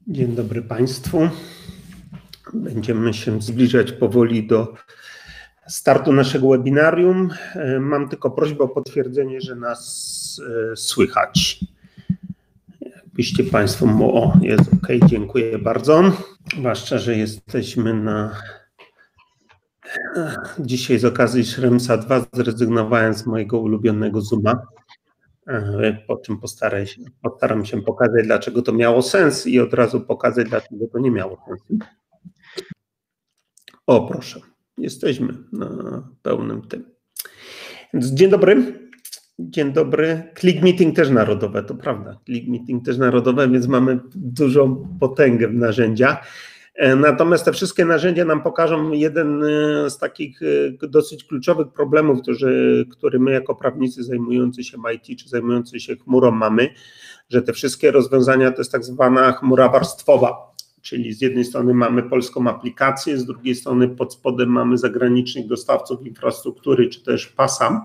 Dzień dobry Państwu. Będziemy się zbliżać powoli do startu naszego webinarium. Mam tylko prośbę o potwierdzenie, że nas słychać. Jakbyście Państwo... O, jest OK, dziękuję bardzo. Zwłaszcza, że jesteśmy dzisiaj z okazji Schremsa 2 zrezygnowałem z mojego ulubionego Zooma. Po czym postaram się pokazać, dlaczego to miało sens i od razu pokazać, dlaczego to nie miało sensu. O, proszę, jesteśmy na pełnym tym. Więc dzień dobry. Dzień dobry. ClickMeeting też narodowe, to prawda. ClickMeeting też narodowe, więc mamy dużą potęgę w narzędziach. Natomiast te wszystkie narzędzia nam pokażą jeden z takich dosyć kluczowych problemów, który my jako prawnicy zajmujący się IT czy zajmujący się chmurą mamy, że te wszystkie rozwiązania to jest tak zwana chmura warstwowa, czyli z jednej strony mamy polską aplikację, z drugiej strony pod spodem mamy zagranicznych dostawców infrastruktury czy też PAS-a.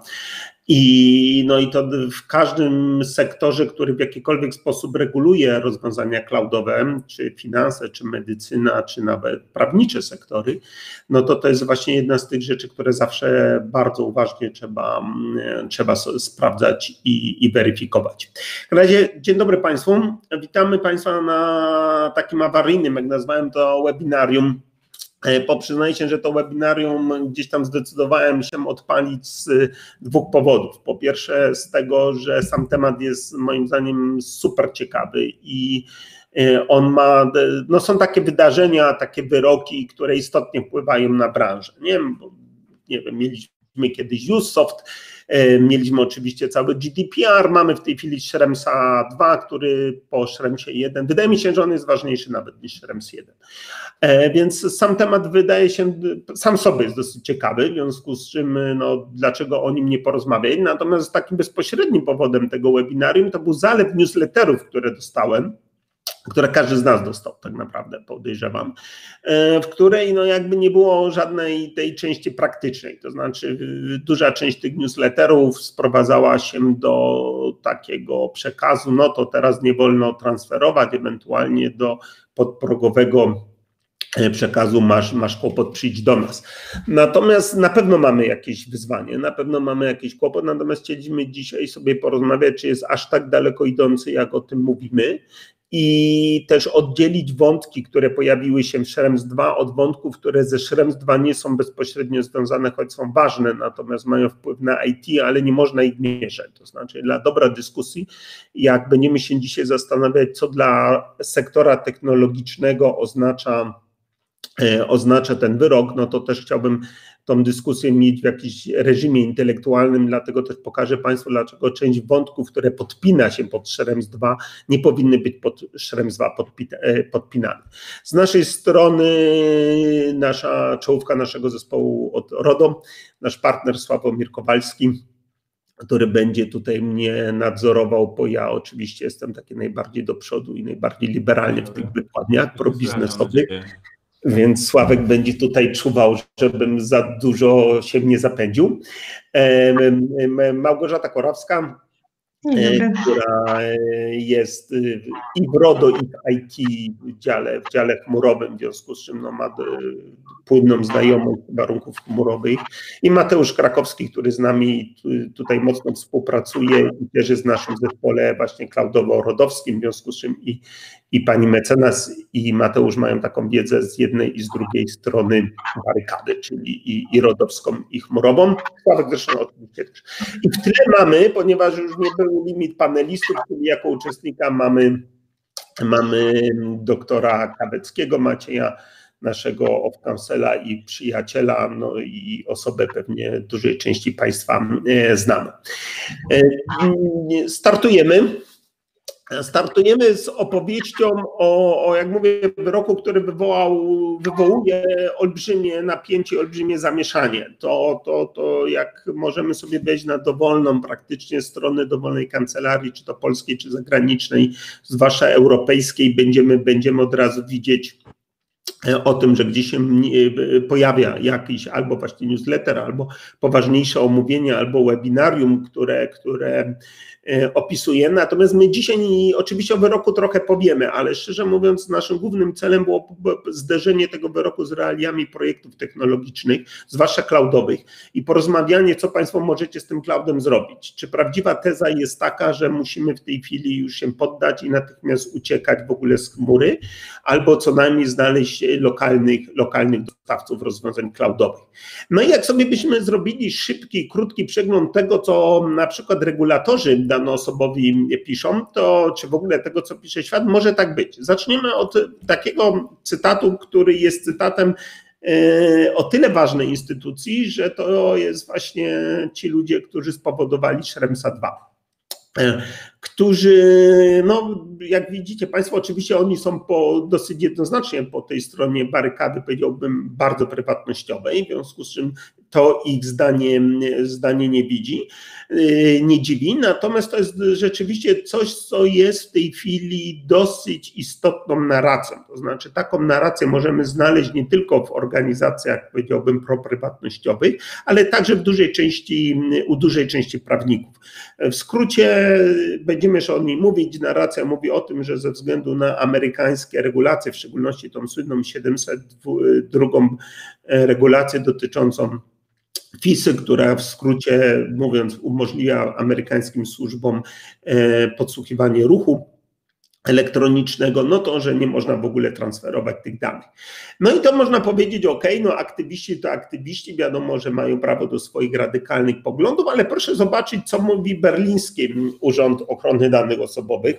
I to w każdym sektorze, który w jakikolwiek sposób reguluje rozwiązania cloudowe, czy finanse, czy medycyna, czy nawet prawnicze sektory, no to jest właśnie jedna z tych rzeczy, które zawsze bardzo uważnie trzeba sprawdzać i weryfikować. W razie dzień dobry Państwu, witamy Państwa na takim awaryjnym, jak nazwałem to, webinarium. Przyznaję się, że to webinarium gdzieś tam zdecydowałem się odpalić z dwóch powodów. Po pierwsze z tego, że sam temat jest moim zdaniem super ciekawy i on ma, są takie wydarzenia, takie wyroki, które istotnie wpływają na branżę. Nie wiem, mieliśmy kiedyś Usoft, mieliśmy oczywiście cały GDPR, mamy w tej chwili Schremsa 2, który po Schremsie 1, wydaje mi się, że on jest ważniejszy nawet niż Schrems 1. Więc sam temat wydaje się, sam sobie jest dosyć ciekawy, w związku z czym dlaczego o nim nie porozmawiać. Natomiast takim bezpośrednim powodem tego webinarium to był zalew newsletterów, które dostałem, które każdy z nas dostał tak naprawdę, podejrzewam, w której jakby nie było żadnej tej części praktycznej, to znaczy duża część tych newsletterów sprowadzała się do takiego przekazu, to teraz nie wolno transferować, ewentualnie do podprogowego przekazu masz kłopot, przyjdź do nas. Natomiast na pewno mamy jakieś wyzwanie, na pewno mamy jakiś kłopot, natomiast chcieliśmy dzisiaj sobie porozmawiać, czy jest aż tak daleko idący, jak o tym mówimy, i też oddzielić wątki, które pojawiły się w Schrems 2 od wątków, które ze Schrems 2 nie są bezpośrednio związane, choć są ważne, natomiast mają wpływ na IT, ale nie można ich mieszać. To znaczy dla dobra dyskusji, jak będziemy się dzisiaj zastanawiać, co dla sektora technologicznego oznacza ten wyrok, to też chciałbym tą dyskusję mieć w jakimś reżimie intelektualnym, dlatego też pokażę Państwu, dlaczego część wątków, które podpina się pod Schrems 2, nie powinny być pod Schrems 2 podpinane. Z naszej strony nasza czołówka naszego zespołu od RODO, nasz partner Sławomir Kowalski, który będzie tutaj mnie nadzorował, bo ja oczywiście jestem taki najbardziej do przodu i najbardziej liberalny w tych wykładniach probiznesowych. Więc Sławek będzie tutaj czuwał, żebym za dużo się nie zapędził. Małgorzata Korawska, która jest i w RODO, i w IT w dziale chmurowym, w związku z czym ma płynną znajomość warunków chmurowych. I Mateusz Krakowski, który z nami tutaj mocno współpracuje i też jest w naszym zespole właśnie cloudowo-rodowskim, w związku z czym i pani mecenas i Mateusz mają taką wiedzę z jednej i z drugiej strony barykady, czyli i rodowską, i chmurową. Sławek zresztą oczywiście też. I w tle mamy, ponieważ już nie był limit panelistów, czyli jako uczestnika mamy doktora Kaweckiego, Macieja, naszego off-counsela i przyjaciela, i osobę pewnie dużej części Państwa znamy. Startujemy z opowieścią o, jak mówię, wyroku, który wywołuje olbrzymie napięcie, olbrzymie zamieszanie. To jak możemy sobie wejść na dowolną praktycznie stronę dowolnej kancelarii, czy to polskiej, czy zagranicznej, zwłaszcza europejskiej, będziemy od razu widzieć o tym, że gdzieś się pojawia jakiś albo właśnie newsletter, albo poważniejsze omówienie, albo webinarium, które opisuje. Natomiast my dzisiaj oczywiście o wyroku trochę powiemy, ale szczerze mówiąc naszym głównym celem było zderzenie tego wyroku z realiami projektów technologicznych, zwłaszcza cloudowych i porozmawianie, co Państwo możecie z tym cloudem zrobić. Czy prawdziwa teza jest taka, że musimy w tej chwili już się poddać i natychmiast uciekać w ogóle z chmury, albo co najmniej znaleźć lokalnych dostawców rozwiązań cloudowych. No i jak sobie byśmy zrobili szybki, krótki przegląd tego, co na przykład regulatorzy danoosobowi piszą, to czy w ogóle tego, co pisze świat, może tak być. Zaczniemy od takiego cytatu, który jest cytatem o tyle ważnej instytucji, że to jest właśnie ci ludzie, którzy spowodowali Schremsa 2. Którzy, no jak widzicie Państwo, oczywiście oni są dosyć jednoznacznie po tej stronie barykady, powiedziałbym, bardzo prywatnościowej, w związku z czym to ich zdanie nie dziwi, natomiast to jest rzeczywiście coś, co jest w tej chwili dosyć istotną narracją, to znaczy taką narrację możemy znaleźć nie tylko w organizacjach, powiedziałbym, proprywatnościowych, ale także u dużej części prawników. W skrócie będziemy już o niej mówić. Narracja mówi o tym, że ze względu na amerykańskie regulacje, w szczególności tą słynną 702 regulację dotyczącą FISy, która w skrócie mówiąc umożliwia amerykańskim służbom podsłuchiwanie ruchu elektronicznego, no to, że nie można w ogóle transferować tych danych. No i to można powiedzieć, ok, no aktywiści to aktywiści, wiadomo, że mają prawo do swoich radykalnych poglądów, ale proszę zobaczyć, co mówi berliński Urząd Ochrony Danych Osobowych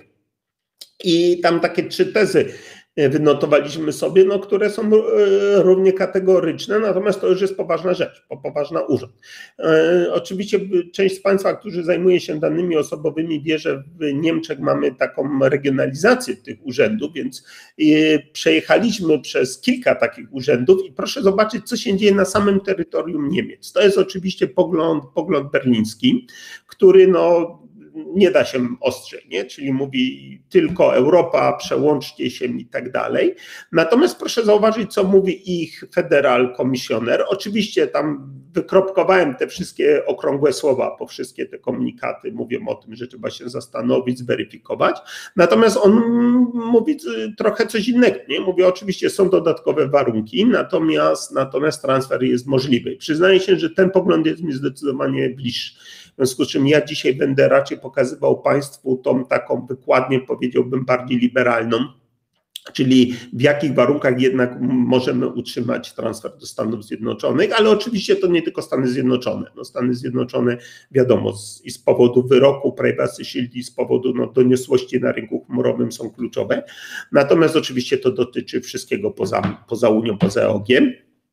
i tam takie 3 tezy wynotowaliśmy sobie, no, które są równie kategoryczne, natomiast to już jest poważna rzecz, poważna urząd. Oczywiście część z Państwa, którzy zajmuje się danymi osobowymi, wie, że w Niemczech mamy taką regionalizację tych urzędów, więc przejechaliśmy przez kilka takich urzędów i proszę zobaczyć, co się dzieje na samym terytorium Niemiec. To jest oczywiście pogląd berliński, który no nie da się ostrzej, nie? Czyli mówi tylko Europa, przełączcie się i tak dalej. Natomiast proszę zauważyć, co mówi ich Federal Commissioner. Oczywiście tam wykropkowałem te wszystkie okrągłe słowa, bo wszystkie te komunikaty mówią o tym, że trzeba się zastanowić, zweryfikować. Natomiast on mówi trochę coś innego, nie? Mówi oczywiście są dodatkowe warunki, natomiast transfer jest możliwy. Przyznaję się, że ten pogląd jest mi zdecydowanie bliższy. W związku z czym ja dzisiaj będę raczej pokazywał Państwu tą taką wykładnię, powiedziałbym, bardziej liberalną, czyli w jakich warunkach jednak możemy utrzymać transfer do Stanów Zjednoczonych, ale oczywiście to nie tylko Stany Zjednoczone. No Stany Zjednoczone wiadomo i z powodu wyroku Privacy Shield i z powodu doniosłości na rynku chmurowym są kluczowe, natomiast oczywiście to dotyczy wszystkiego poza Unią, poza EOG.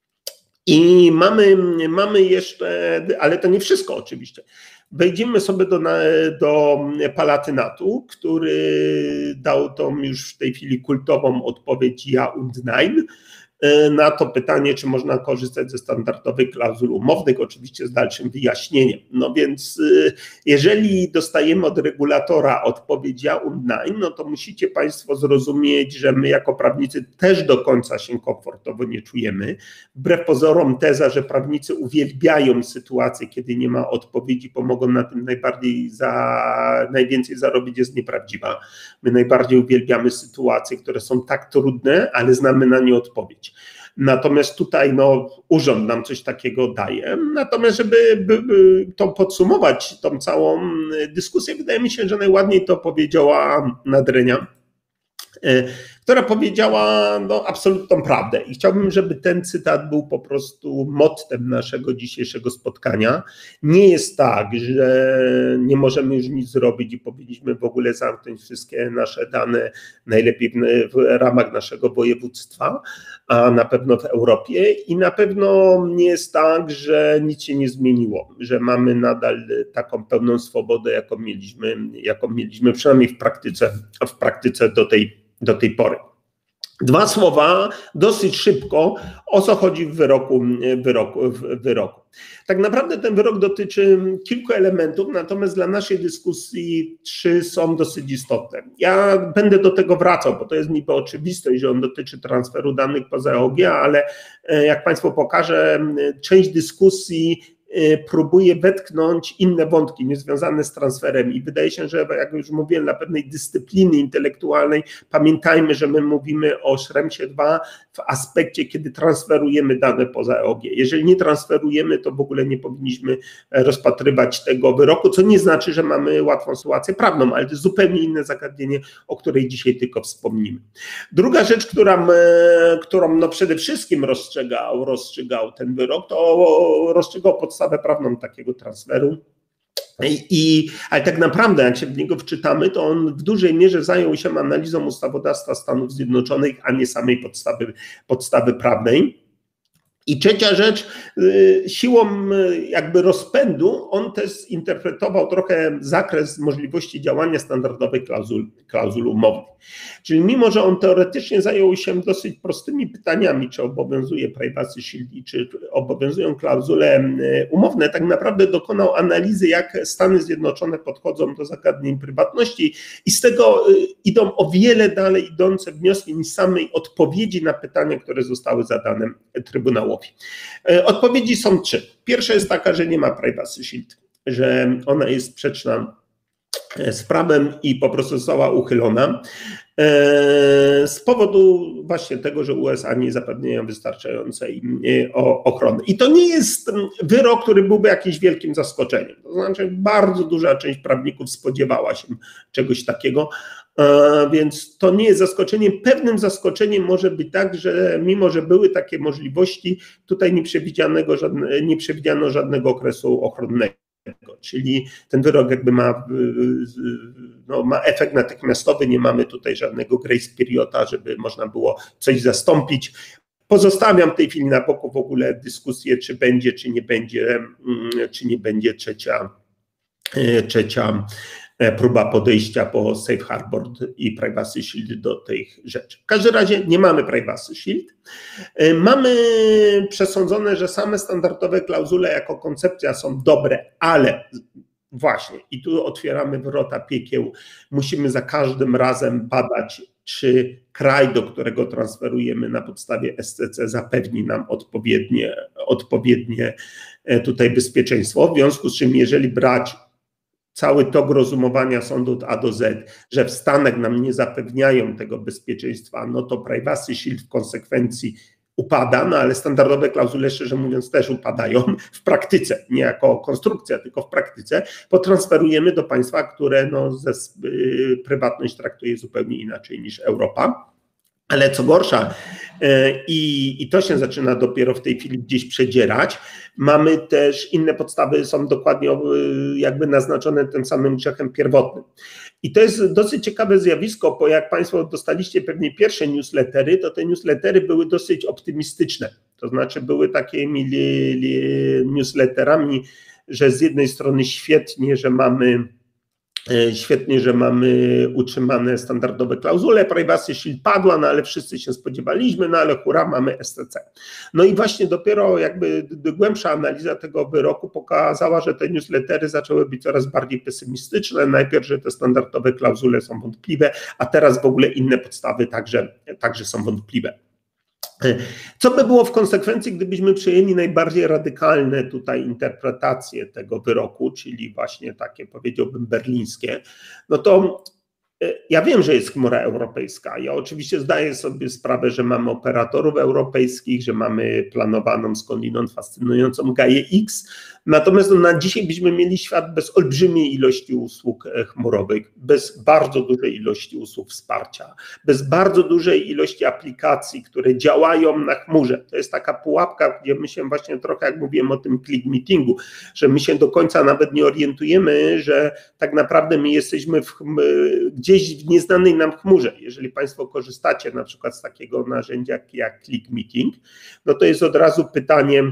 I mamy jeszcze, ale to nie wszystko oczywiście. Wejdziemy sobie do Palatynatu, który dał tą już w tej chwili kultową odpowiedź Ja und Nein na to pytanie, czy można korzystać ze standardowych klauzul umownych, oczywiście z dalszym wyjaśnieniem. No więc jeżeli dostajemy od regulatora odpowiedź Ja und Nein, no to musicie Państwo zrozumieć, że my jako prawnicy też do końca się komfortowo nie czujemy. Wbrew pozorom teza, że prawnicy uwielbiają sytuację, kiedy nie ma odpowiedzi, pomogą na tym najwięcej zarobić, jest nieprawdziwa. My najbardziej uwielbiamy sytuacje, które są tak trudne, ale znamy na nie odpowiedź. Natomiast tutaj urząd nam coś takiego daje. Natomiast żeby to podsumować, tą całą dyskusję, wydaje mi się, że najładniej to powiedziała Nadrenia, która powiedziała absolutną prawdę. I chciałbym, żeby ten cytat był po prostu mottem naszego dzisiejszego spotkania. Nie jest tak, że nie możemy już nic zrobić i powinniśmy w ogóle zamknąć wszystkie nasze dane, najlepiej w ramach naszego województwa, a na pewno w Europie. I na pewno nie jest tak, że nic się nie zmieniło, że mamy nadal taką pełną swobodę, jaką mieliśmy przynajmniej w praktyce do tej pory. 2 słowa dosyć szybko, o co chodzi w wyroku. Tak naprawdę ten wyrok dotyczy kilku elementów, natomiast dla naszej dyskusji 3 są dosyć istotne. Ja będę do tego wracał, bo to jest niby oczywistość, że on dotyczy transferu danych poza EOG, ale jak Państwu pokażę, część dyskusji próbuje wetknąć inne wątki niezwiązane z transferem i wydaje się, że jak już mówiłem, na pewnej dyscypliny intelektualnej pamiętajmy, że my mówimy o Schrems 2 w aspekcie, kiedy transferujemy dane poza EOG. Jeżeli nie transferujemy, to w ogóle nie powinniśmy rozpatrywać tego wyroku, co nie znaczy, że mamy łatwą sytuację prawną, ale to jest zupełnie inne zagadnienie, o której dzisiaj tylko wspomnimy. Druga rzecz, którą no przede wszystkim rozstrzygał ten wyrok, to rozstrzygał podstawę prawną takiego transferu. Ale tak naprawdę, jak się w niego wczytamy, to on w dużej mierze zajął się analizą ustawodawstwa Stanów Zjednoczonych, a nie samej podstawy prawnej. I trzecia rzecz, siłą jakby rozpędu on też interpretował trochę zakres możliwości działania standardowych klauzul umownych. Czyli mimo, że on teoretycznie zajął się dosyć prostymi pytaniami, czy obowiązuje privacy shield i czy obowiązują klauzule umowne, tak naprawdę dokonał analizy, jak Stany Zjednoczone podchodzą do zagadnień prywatności i z tego idą o wiele dalej idące wnioski niż samej odpowiedzi na pytania, które zostały zadane Trybunałowi. Odpowiedzi są 3. Pierwsza jest taka, że nie ma privacy shield, że ona jest sprzeczna z prawem i po prostu została uchylona z powodu właśnie tego, że USA nie zapewniają wystarczającej ochrony. I to nie jest wyrok, który byłby jakimś wielkim zaskoczeniem. To znaczy bardzo duża część prawników spodziewała się czegoś takiego, więc to nie jest zaskoczeniem. Pewnym zaskoczeniem może być tak, że mimo, że były takie możliwości, tutaj nie przewidziano żadnego okresu ochronnego. Czyli ten wyrok jakby ma efekt natychmiastowy, nie mamy tutaj żadnego grace perioda, żeby można było coś zastąpić. Pozostawiam w tej chwili na boku w ogóle dyskusję, czy będzie, czy nie będzie trzecia próba podejścia po Safe Harbor i Privacy Shield do tych rzeczy. W każdym razie nie mamy Privacy Shield. Mamy przesądzone, że same standardowe klauzule jako koncepcja są dobre, ale właśnie i tu otwieramy wrota piekieł. Musimy za każdym razem badać, czy kraj, do którego transferujemy na podstawie SCC zapewni nam odpowiednie tutaj bezpieczeństwo. W związku z czym jeżeli brać cały tok rozumowania sądu od A do Z, że w Stanach nam nie zapewniają tego bezpieczeństwa, no to privacy shield w konsekwencji upada, no ale standardowe klauzule, szczerze mówiąc, też upadają w praktyce, nie jako konstrukcja, tylko w praktyce, bo transferujemy do państwa, które prywatność traktuje zupełnie inaczej niż Europa. Ale co gorsza, i to się zaczyna dopiero w tej chwili gdzieś przedzierać, mamy też inne podstawy, są dokładnie jakby naznaczone tym samym grzechem pierwotnym. I to jest dosyć ciekawe zjawisko, bo jak Państwo dostaliście pewnie pierwsze newslettery, to te newslettery były dosyć optymistyczne. To znaczy były takimi newsletterami, że z jednej strony świetnie, że mamy utrzymane standardowe klauzule, privacy shield padła, no ale wszyscy się spodziewaliśmy, no ale hurra, mamy SCC. No i właśnie dopiero jakby głębsza analiza tego wyroku pokazała, że te newslettery zaczęły być coraz bardziej pesymistyczne, najpierw, że te standardowe klauzule są wątpliwe, a teraz w ogóle inne podstawy także są wątpliwe. Co by było w konsekwencji, gdybyśmy przyjęli najbardziej radykalne tutaj interpretacje tego wyroku, czyli właśnie takie, powiedziałbym, berlińskie, no to ja wiem, że jest chmura europejska. Ja oczywiście zdaję sobie sprawę, że mamy operatorów europejskich, że mamy planowaną skądinąd fascynującą Gaię X, natomiast na dzisiaj byśmy mieli świat bez olbrzymiej ilości usług chmurowych, bez bardzo dużej ilości usług wsparcia, bez bardzo dużej ilości aplikacji, które działają na chmurze. To jest taka pułapka, gdzie my się właśnie trochę, jak mówiłem o tym click meetingu, że my się do końca nawet nie orientujemy, że tak naprawdę my jesteśmy gdzieś w nieznanej nam chmurze. Jeżeli Państwo korzystacie na przykład z takiego narzędzia jak click meeting, no to jest od razu pytanie,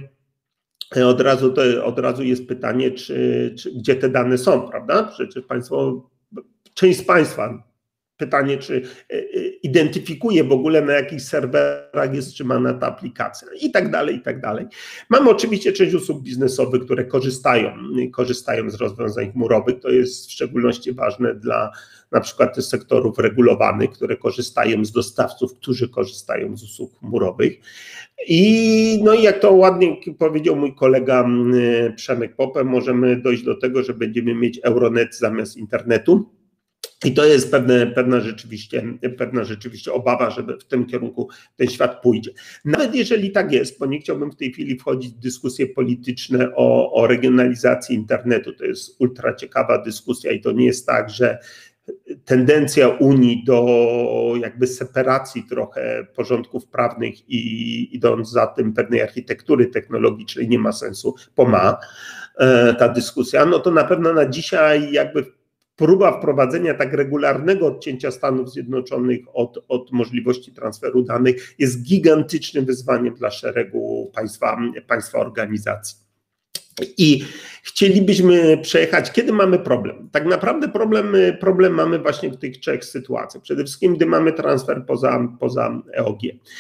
od razu jest pytanie, gdzie te dane są, prawda? Przecież część z Państwa pytanie, czy identyfikuje w ogóle, na jakich serwerach jest trzymana ta aplikacja i tak dalej, i tak dalej. Mamy oczywiście część usług biznesowych, które korzystają z rozwiązań chmurowych. To jest w szczególności ważne dla na przykład tych sektorów regulowanych, które korzystają z dostawców, którzy korzystają z usług chmurowych. I jak to ładnie powiedział mój kolega Przemek Popę, możemy dojść do tego, że będziemy mieć Euronet zamiast internetu. I to jest pewna rzeczywiście obawa, żeby w tym kierunku ten świat pójdzie. Nawet jeżeli tak jest, bo nie chciałbym w tej chwili wchodzić w dyskusje polityczne o regionalizacji internetu, to jest ultra ciekawa dyskusja i to nie jest tak, że tendencja Unii do jakby separacji trochę porządków prawnych i idąc za tym pewnej architektury technologicznej nie ma sensu, bo ma ta dyskusja, no to na pewno na dzisiaj jakby próba wprowadzenia tak regularnego odcięcia Stanów Zjednoczonych od możliwości transferu danych jest gigantycznym wyzwaniem dla szeregu państwa organizacji. I chcielibyśmy przejechać, kiedy mamy problem. Tak naprawdę problem mamy właśnie w tych trzech sytuacjach. Przede wszystkim, gdy mamy transfer poza EOG.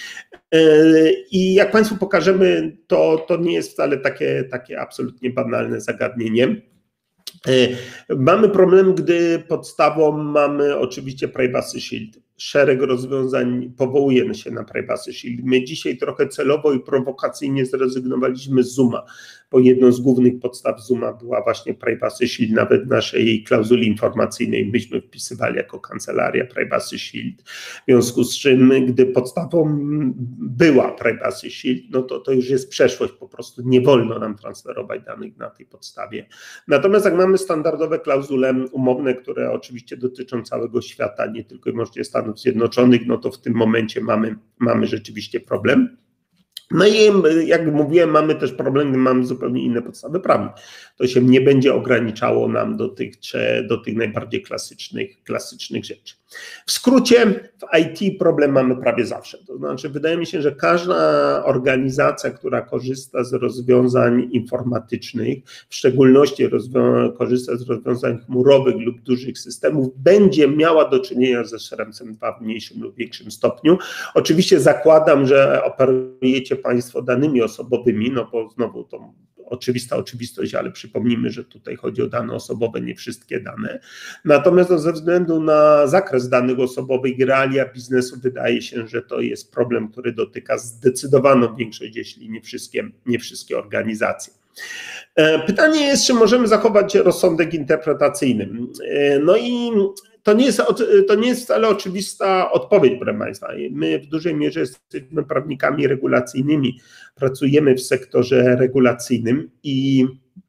I jak Państwu pokażemy, to nie jest wcale takie absolutnie banalne zagadnienie. Mamy problem, gdy podstawą mamy oczywiście Privacy Shield. Szereg rozwiązań powołuje się na Privacy Shield. My dzisiaj trochę celowo i prowokacyjnie zrezygnowaliśmy z Zooma, bo jedną z głównych podstaw Zooma była właśnie Privacy Shield. Nawet w naszej klauzuli informacyjnej myśmy wpisywali jako kancelaria Privacy Shield. W związku z czym, gdy podstawą była Privacy Shield, no to już jest przeszłość, po prostu nie wolno nam transferować danych na tej podstawie. Natomiast jak mamy standardowe klauzule umowne, które oczywiście dotyczą całego świata, nie tylko i wyłącznie Stanów Zjednoczonych, no to w tym momencie mamy rzeczywiście problem. No i jak mówiłem, mamy też problem, gdy mamy zupełnie inne podstawy prawne. To się nie będzie ograniczało nam do tych najbardziej klasycznych rzeczy. W skrócie, w IT problem mamy prawie zawsze. To znaczy, wydaje mi się, że każda organizacja, która korzysta z rozwiązań informatycznych, w szczególności korzysta z rozwiązań chmurowych lub dużych systemów, będzie miała do czynienia ze Schrems 2 w mniejszym lub większym stopniu. Oczywiście zakładam, że operujecie Państwo danymi osobowymi, no bo znowu to oczywista oczywistość, ale przypomnijmy, że tutaj chodzi o dane osobowe, nie wszystkie dane. Natomiast ze względu na zakres danych osobowych i realia biznesu wydaje się, że to jest problem, który dotyka zdecydowaną większość, jeśli nie wszystkie organizacje. Pytanie jest, czy możemy zachować rozsądek interpretacyjny. No i to nie jest wcale oczywista odpowiedź, proszę Państwa. My w dużej mierze jesteśmy prawnikami regulacyjnymi, pracujemy w sektorze regulacyjnym i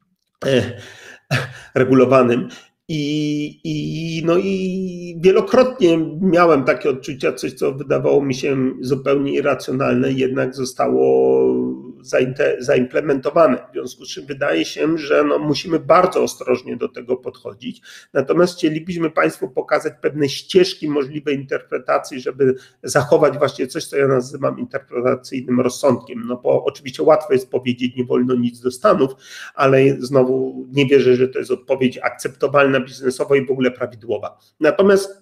regulowanym. I wielokrotnie miałem takie odczucia, coś co wydawało mi się zupełnie irracjonalne, jednak zostało zaimplementowane. W związku z czym wydaje się, że musimy bardzo ostrożnie do tego podchodzić. Natomiast chcielibyśmy Państwu pokazać pewne ścieżki możliwej interpretacji, żeby zachować właśnie coś, co ja nazywam interpretacyjnym rozsądkiem. No bo oczywiście łatwo jest powiedzieć, nie wolno nic do Stanów, ale znowu nie wierzę, że to jest odpowiedź akceptowalna biznesowo i w ogóle prawidłowa. Natomiast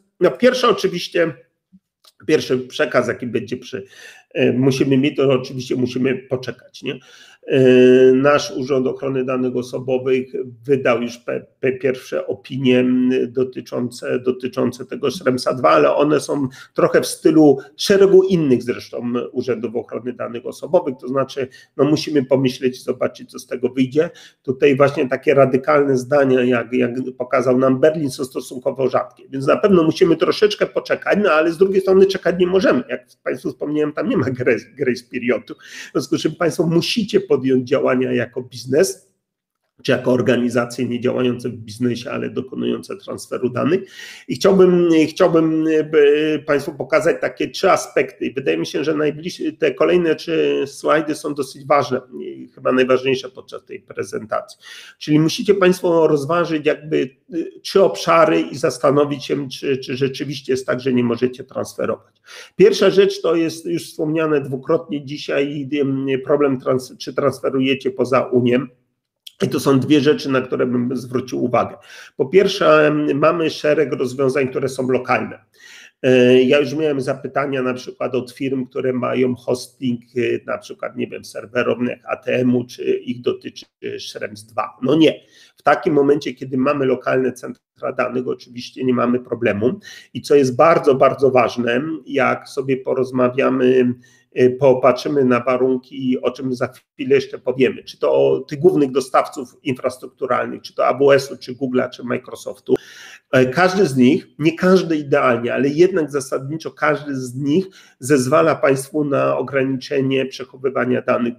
pierwszy przekaz, jaki musimy mieć, to oczywiście musimy poczekać, nie? Nasz Urząd Ochrony Danych Osobowych wydał już pierwsze opinie dotyczące tego Schremsa 2, ale one są trochę w stylu szeregu innych zresztą Urzędów Ochrony Danych Osobowych, to znaczy musimy pomyśleć, zobaczyć, co z tego wyjdzie. Tutaj właśnie takie radykalne zdania, jak pokazał nam Berlin, są stosunkowo rzadkie, więc na pewno musimy troszeczkę poczekać, ale z drugiej strony czekać nie możemy. Jak Państwu wspomniałem, tam nie ma grace periodu, w związku z czym Państwo musicie podjąć działania jako biznes, czy jako organizacje nie działające w biznesie, ale dokonujące transferu danych. I chciałbym Państwu pokazać takie 3 aspekty. I wydaje mi się, że te kolejne 3 slajdy są dosyć ważne, chyba najważniejsze podczas tej prezentacji. Czyli musicie Państwo rozważyć jakby 3 obszary i zastanowić się, czy rzeczywiście jest tak, że nie możecie transferować. Pierwsza rzecz to jest już wspomniane dwukrotnie dzisiaj problem, czy transferujecie poza Unię. I to są dwie rzeczy, na które bym zwrócił uwagę. Po pierwsze, mamy szereg rozwiązań, które są lokalne. Ja już miałem zapytania na przykład od firm, które mają hosting na przykład, nie wiem, serwerownych ATM-u, czy ich dotyczy Schrems 2. No nie. W takim momencie, kiedy mamy lokalne centra danych, oczywiście nie mamy problemu. I co jest bardzo, bardzo ważne, jak sobie porozmawiamy, popatrzymy na warunki, o czym za chwilę jeszcze powiemy, czy to tych głównych dostawców infrastrukturalnych, czy to AWS-u, czy Google'a, czy Microsoftu, każdy z nich, nie każdy idealnie, ale jednak zasadniczo każdy z nich zezwala państwu na ograniczenie przechowywania danych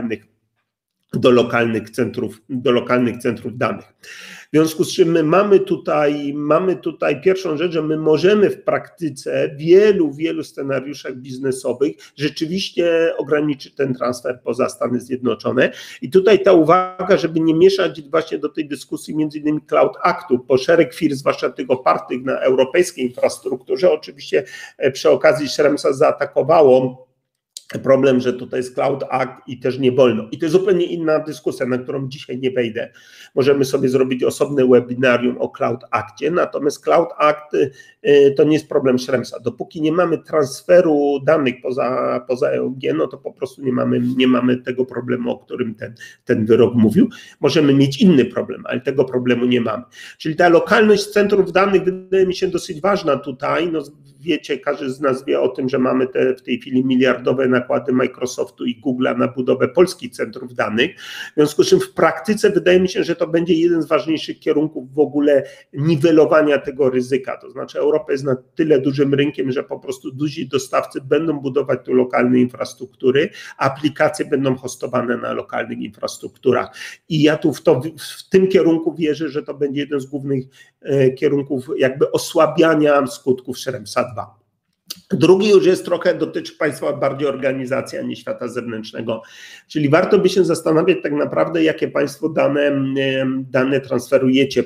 do lokalnych centrów danych. W związku z czym my mamy tutaj pierwszą rzecz, że my możemy w praktyce w wielu scenariuszach biznesowych rzeczywiście ograniczyć ten transfer poza Stany Zjednoczone. I tutaj ta uwaga, żeby nie mieszać właśnie do tej dyskusji między innymi Cloud Actu, bo szereg firm, zwłaszcza tych opartych na europejskiej infrastrukturze, oczywiście przy okazji Schremsa zaatakowało problem, że tutaj jest Cloud Act i też nie wolno. I to jest zupełnie inna dyskusja, na którą dzisiaj nie wejdę. Możemy sobie zrobić osobne webinarium o Cloud Actie, natomiast Cloud Act to nie jest problem Schremsa. Dopóki nie mamy transferu danych poza EOG, no to po prostu nie mamy tego problemu, o którym ten wyrok mówił. Możemy mieć inny problem, ale tego problemu nie mamy. Czyli ta lokalność centrów danych wydaje mi się dosyć ważna tutaj. No, wiecie, każdy z nas wie o tym, że mamy w tej chwili miliardowe nakłady Microsoftu i Google'a na budowę polskich centrów danych. W związku z czym w praktyce wydaje mi się, że to będzie jeden z ważniejszych kierunków w ogóle niwelowania tego ryzyka. To znaczy Europa jest na tyle dużym rynkiem, że po prostu duzi dostawcy będą budować tu lokalne infrastruktury, aplikacje będą hostowane na lokalnych infrastrukturach. I ja tu w tym kierunku wierzę, że to będzie jeden z głównych kierunków jakby osłabiania skutków Schremsa 2. Drugi już jest trochę, dotyczy państwa bardziej organizacji, a nie świata zewnętrznego. Czyli warto by się zastanawiać tak naprawdę, jakie państwo dane transferujecie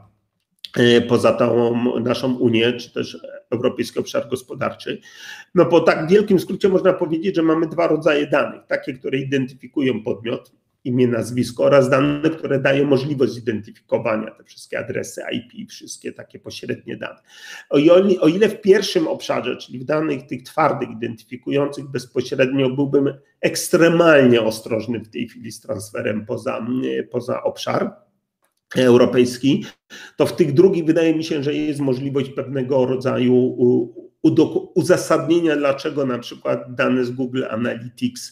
poza tą naszą Unię, czy też Europejski Obszar Gospodarczy. No po tak wielkim skrócie można powiedzieć, że mamy dwa rodzaje danych. Takie, które identyfikują podmiot, imię, nazwisko, oraz dane, które dają możliwość zidentyfikowania, te wszystkie adresy IP, wszystkie takie pośrednie dane. O ile w pierwszym obszarze, czyli w danych tych twardych, identyfikujących bezpośrednio, byłbym ekstremalnie ostrożny w tej chwili z transferem poza obszar europejski, to w tych drugich wydaje mi się, że jest możliwość pewnego rodzaju uzasadnienia, dlaczego na przykład dane z Google Analytics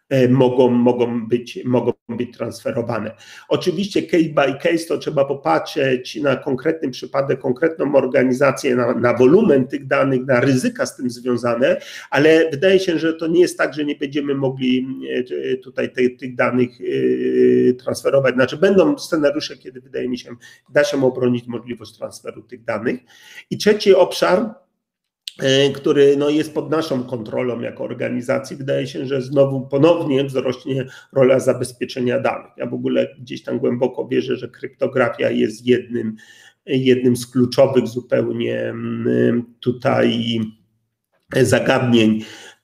mogą być transferowane. Oczywiście case by case to trzeba popatrzeć na konkretny przypadek, konkretną organizację, na wolumen tych danych, na ryzyka z tym związane, ale wydaje się, że to nie jest tak, że nie będziemy mogli tutaj tych danych transferować. Znaczy będą scenariusze, kiedy wydaje mi się, da się obronić możliwość transferu tych danych. I trzeci obszar, który no, jest pod naszą kontrolą jako organizacji, wydaje się, że ponownie wzrośnie rola zabezpieczenia danych. Ja w ogóle gdzieś tam głęboko wierzę, że kryptografia jest jednym z kluczowych zupełnie tutaj zagadnień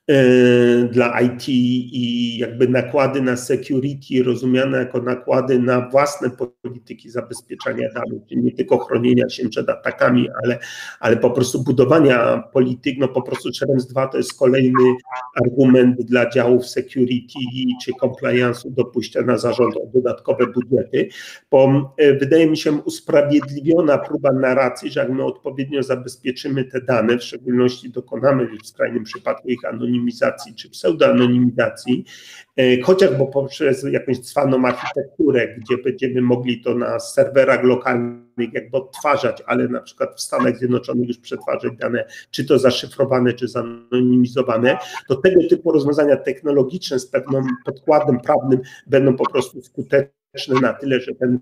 dla IT i jakby nakłady na security rozumiane jako nakłady na własne polityki zabezpieczania danych, czyli nie tylko chronienia się przed atakami, ale po prostu budowania polityk. No po prostu Schrems 2 to jest kolejny argument dla działów security czy compliance'u do pójścia na zarząd o dodatkowe budżety, bo wydaje mi się usprawiedliwiona próba narracji, że jak my odpowiednio zabezpieczymy te dane, w szczególności dokonamy w skrajnym przypadku ich anonimizacji czy pseudoanonimizacji, chociażby poprzez jakąś cwaną architekturę, gdzie będziemy mogli to na serwerach lokalnych jakby odtwarzać, ale na przykład w Stanach Zjednoczonych już przetwarzać dane, czy to zaszyfrowane, czy zanonimizowane, to tego typu rozwiązania technologiczne z pewnym podkładem prawnym będą po prostu skuteczne na tyle, że ten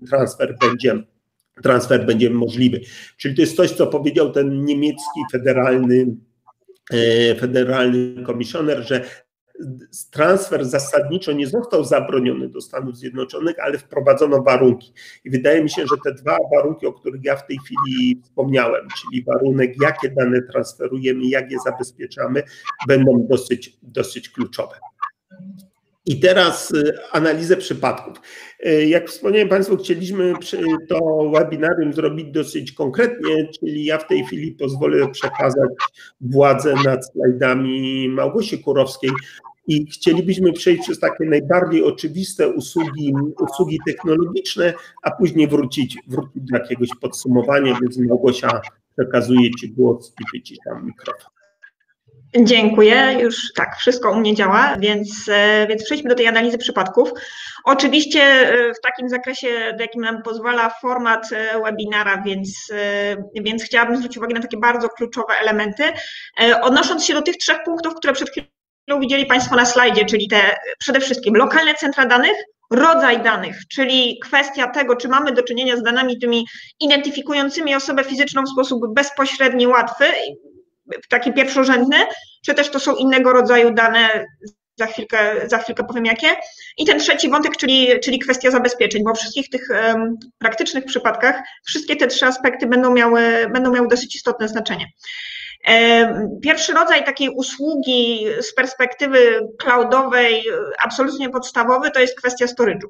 transfer będzie możliwy. Czyli to jest coś, co powiedział ten niemiecki federalny komisjoner, że transfer zasadniczo nie został zabroniony do Stanów Zjednoczonych, ale wprowadzono warunki. I wydaje mi się, że te dwa warunki, o których ja w tej chwili wspomniałem, czyli warunek, jakie dane transferujemy, jak je zabezpieczamy, będą dosyć kluczowe. I teraz analizę przypadków. Jak wspomniałem Państwu, chcieliśmy to webinarium zrobić dosyć konkretnie, czyli ja w tej chwili pozwolę przekazać władzę nad slajdami Małgosi Kurowskiej i chcielibyśmy przejść przez takie najbardziej oczywiste usługi technologiczne, a później wrócić do jakiegoś podsumowania, więc Małgosia, przekazuję Ci głos i wyciszam mikrofon. Dziękuję. Już tak, wszystko u mnie działa, więc przejdźmy do tej analizy przypadków. Oczywiście w takim zakresie, do jakim nam pozwala format webinara, więc chciałabym zwrócić uwagę na takie bardzo kluczowe elementy. Odnosząc się do tych 3 punktów, które przed chwilą widzieli Państwo na slajdzie, czyli te przede wszystkim lokalne centra danych, rodzaj danych, czyli kwestia tego, czy mamy do czynienia z danymi tymi identyfikującymi osobę fizyczną w sposób bezpośredni, łatwy, taki pierwszorzędny, czy też to są innego rodzaju dane, za chwilkę powiem jakie. I ten 3. wątek, czyli kwestia zabezpieczeń, bo w wszystkich tych praktycznych przypadkach wszystkie te 3 aspekty będą miały dosyć istotne znaczenie. Pierwszy rodzaj takiej usługi z perspektywy cloudowej, absolutnie podstawowy, to jest kwestia storage'u.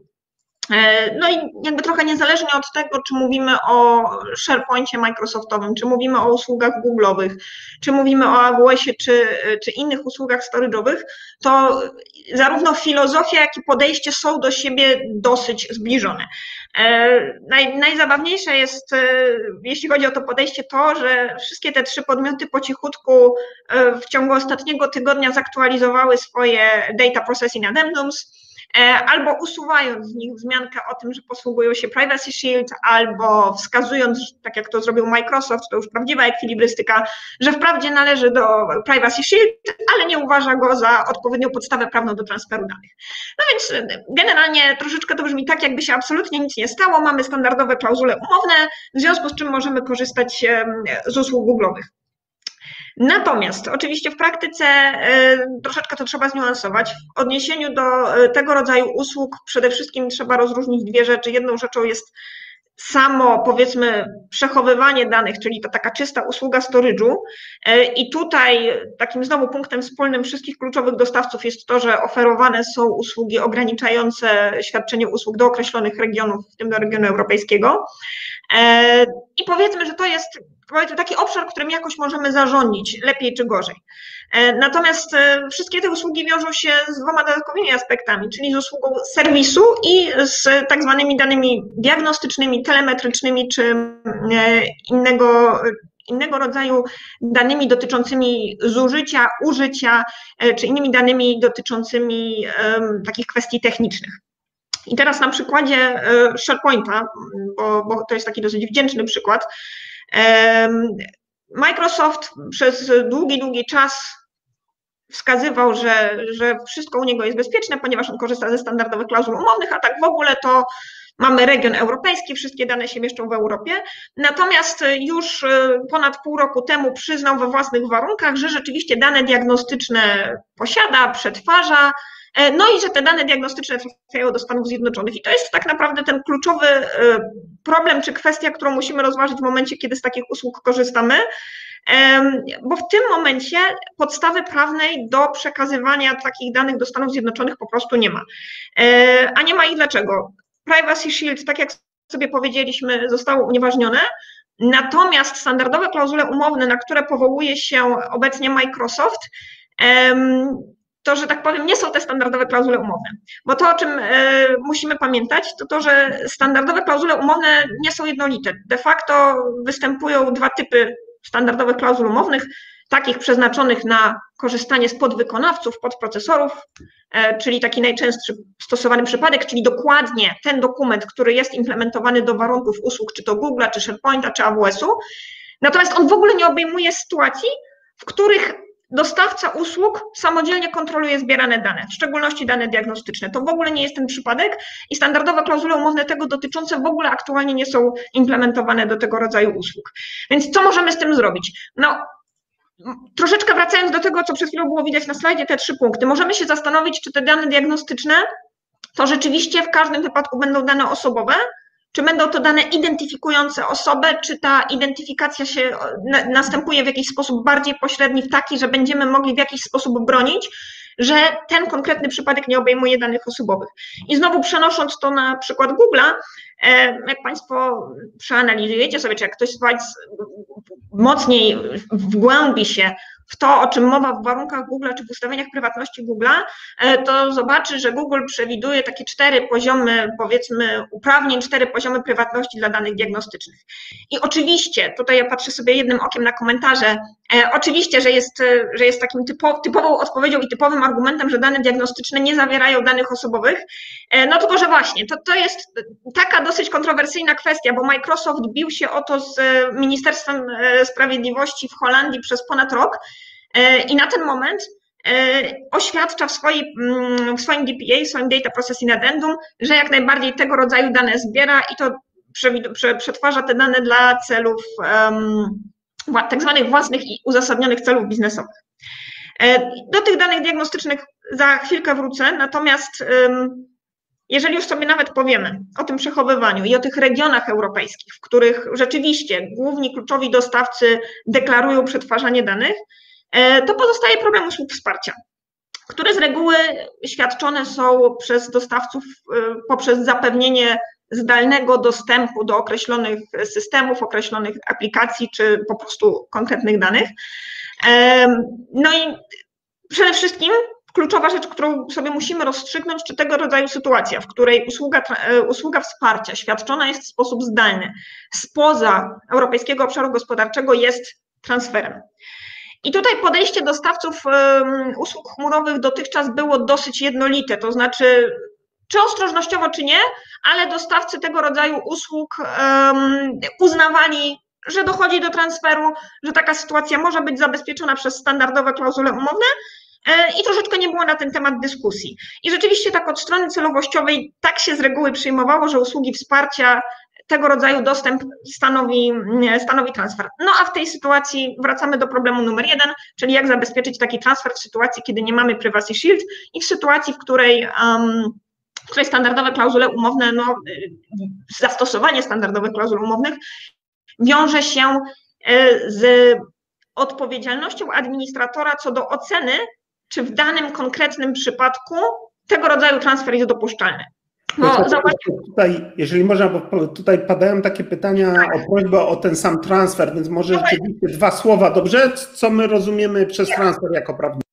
No i jakby trochę niezależnie od tego, czy mówimy o SharePoincie Microsoftowym, czy mówimy o usługach Google'owych, czy mówimy o AWS-ie, czy innych usługach storage'owych, to zarówno filozofia, jak i podejście są do siebie dosyć zbliżone. Najzabawniejsze jest, jeśli chodzi o to podejście, to, że wszystkie te 3 podmioty po cichutku w ciągu ostatniego tygodnia zaktualizowały swoje Data Processing Addendums, albo usuwając z nich wzmiankę o tym, że posługują się Privacy Shield, albo wskazując, tak jak to zrobił Microsoft, to już prawdziwa ekwilibrystyka, że wprawdzie należy do Privacy Shield, ale nie uważa go za odpowiednią podstawę prawną do transferu danych. No więc generalnie troszeczkę to brzmi tak, jakby się absolutnie nic nie stało, mamy standardowe klauzule umowne, w związku z czym możemy korzystać z usług Google'owych. Natomiast oczywiście w praktyce troszeczkę to trzeba zniuansować. W odniesieniu do tego rodzaju usług przede wszystkim trzeba rozróżnić 2 rzeczy. Jedną rzeczą jest samo, powiedzmy, przechowywanie danych, czyli to taka czysta usługa storage'u. I tutaj takim znowu punktem wspólnym wszystkich kluczowych dostawców jest to, że oferowane są usługi ograniczające świadczenie usług do określonych regionów, w tym do regionu europejskiego. I powiedzmy, że to jest taki obszar, którym jakoś możemy zarządzić, lepiej czy gorzej. Natomiast wszystkie te usługi wiążą się z 2 dodatkowymi aspektami, czyli z usługą serwisu i z tak zwanymi danymi diagnostycznymi, telemetrycznymi czy innego rodzaju danymi dotyczącymi zużycia, użycia, czy innymi danymi dotyczącymi takich kwestii technicznych. I teraz na przykładzie SharePointa, bo to jest taki dosyć wdzięczny przykład, Microsoft przez długi czas wskazywał, że wszystko u niego jest bezpieczne, ponieważ on korzysta ze standardowych klauzul umownych, a tak w ogóle to mamy region europejski, wszystkie dane się mieszczą w Europie. Natomiast już ponad pół roku temu przyznał we własnych warunkach, że rzeczywiście dane diagnostyczne posiada, przetwarza, no i że te dane diagnostyczne trafiają do Stanów Zjednoczonych. I to jest tak naprawdę ten kluczowy problem czy kwestia, którą musimy rozważyć w momencie, kiedy z takich usług korzystamy, bo w tym momencie podstawy prawnej do przekazywania takich danych do Stanów Zjednoczonych po prostu nie ma. A nie ma ich dlaczego? Privacy Shield, tak jak sobie powiedzieliśmy, zostało unieważnione, natomiast standardowe klauzule umowne, na które powołuje się obecnie Microsoft, to, że tak powiem, nie są te standardowe klauzule umowne. Bo to, o czym musimy pamiętać, to, że standardowe klauzule umowne nie są jednolite. De facto występują 2 typy standardowych klauzul umownych, takich przeznaczonych na korzystanie z podwykonawców, podprocesorów, czyli taki najczęstszy stosowany przypadek, czyli dokładnie ten dokument, który jest implementowany do warunków usług, czy to Google'a, czy SharePointa, czy AWS-u. Natomiast on w ogóle nie obejmuje sytuacji, w których dostawca usług samodzielnie kontroluje zbierane dane, w szczególności dane diagnostyczne. To w ogóle nie jest ten przypadek i standardowe klauzule umowne tego dotyczące w ogóle aktualnie nie są implementowane do tego rodzaju usług. Więc co możemy z tym zrobić? No, troszeczkę wracając do tego, co przed chwilą było widać na slajdzie, te 3 punkty. Możemy się zastanowić, czy te dane diagnostyczne to rzeczywiście w każdym wypadku będą dane osobowe, czy będą to dane identyfikujące osobę, czy ta identyfikacja następuje w jakiś sposób bardziej pośredni, w taki, że będziemy mogli w jakiś sposób bronić, że ten konkretny przypadek nie obejmuje danych osobowych. I znowu przenosząc to na przykład Google'a, jak Państwo przeanalizujecie sobie, czy jak ktoś mocniej wgłębi się w to, o czym mowa w warunkach Google'a, czy w ustawieniach prywatności Google'a, to zobaczy, że Google przewiduje takie 4 poziomy, powiedzmy, uprawnień, 4 poziomy prywatności dla danych diagnostycznych. I oczywiście, tutaj ja patrzę sobie jednym okiem na komentarze, oczywiście, że jest takim typową odpowiedzią i typowym argumentem, że dane diagnostyczne nie zawierają danych osobowych, no tylko, że właśnie, to jest taka dosyć kontrowersyjna kwestia, bo Microsoft bił się o to z Ministerstwem Sprawiedliwości w Holandii przez ponad rok i na ten moment oświadcza w swoim DPA, w swoim Data Processing Addendum, że jak najbardziej tego rodzaju dane zbiera i to przetwarza te dane dla celów tak zwanych własnych i uzasadnionych celów biznesowych. Do tych danych diagnostycznych za chwilkę wrócę, natomiast jeżeli już sobie nawet powiemy o tym przechowywaniu i o tych regionach europejskich, w których rzeczywiście główni kluczowi dostawcy deklarują przetwarzanie danych, to pozostaje problem usług wsparcia, które z reguły świadczone są przez dostawców poprzez zapewnienie zdalnego dostępu do określonych systemów, określonych aplikacji czy po prostu konkretnych danych. No i przede wszystkim kluczowa rzecz, którą sobie musimy rozstrzygnąć, czy tego rodzaju sytuacja, w której usługa wsparcia świadczona jest w sposób zdalny spoza Europejskiego Obszaru Gospodarczego jest transferem. I tutaj podejście dostawców usług chmurowych dotychczas było dosyć jednolite, to znaczy czy ostrożnościowo, czy nie, ale dostawcy tego rodzaju usług uznawali, że dochodzi do transferu, że taka sytuacja może być zabezpieczona przez standardowe klauzule umowne i troszeczkę nie było na ten temat dyskusji. I rzeczywiście tak od strony celowościowej tak się z reguły przyjmowało, że usługi wsparcia, tego rodzaju dostęp stanowi transfer. No a w tej sytuacji wracamy do problemu numer 1, czyli jak zabezpieczyć taki transfer w sytuacji, kiedy nie mamy Privacy Shield i w sytuacji, w której standardowe klauzule umowne, zastosowanie standardowych klauzul umownych wiąże się z odpowiedzialnością administratora co do oceny, czy w danym konkretnym przypadku tego rodzaju transfer jest dopuszczalny. Tutaj, jeżeli można, bo tutaj padają takie pytania o prośbę o ten sam transfer, więc może rzeczywiście 2 słowa, dobrze? Co my rozumiemy przez transfer jako prawnik?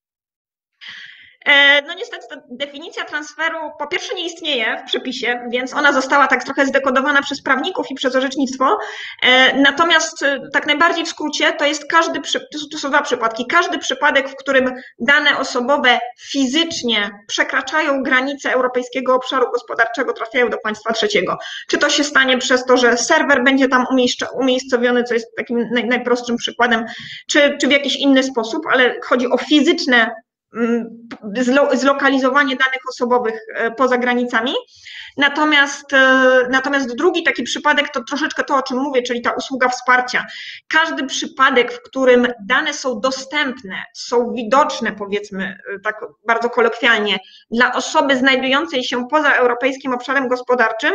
No niestety ta definicja transferu po pierwsze nie istnieje w przepisie, więc ona została tak trochę zdekodowana przez prawników i przez orzecznictwo. Natomiast tak najbardziej w skrócie to są 2 przypadki. Każdy przypadek, w którym dane osobowe fizycznie przekraczają granice Europejskiego Obszaru Gospodarczego, trafiają do państwa trzeciego. Czy to się stanie przez to, że serwer będzie tam umiejscowiony, co jest takim najprostszym przykładem, czy w jakiś inny sposób, ale chodzi o fizyczne zlokalizowanie danych osobowych poza granicami. Natomiast drugi taki przypadek to troszeczkę to, o czym mówię, czyli ta usługa wsparcia. Każdy przypadek, w którym dane są dostępne, są widoczne, powiedzmy tak bardzo kolokwialnie, dla osoby znajdującej się poza Europejskim Obszarem Gospodarczym,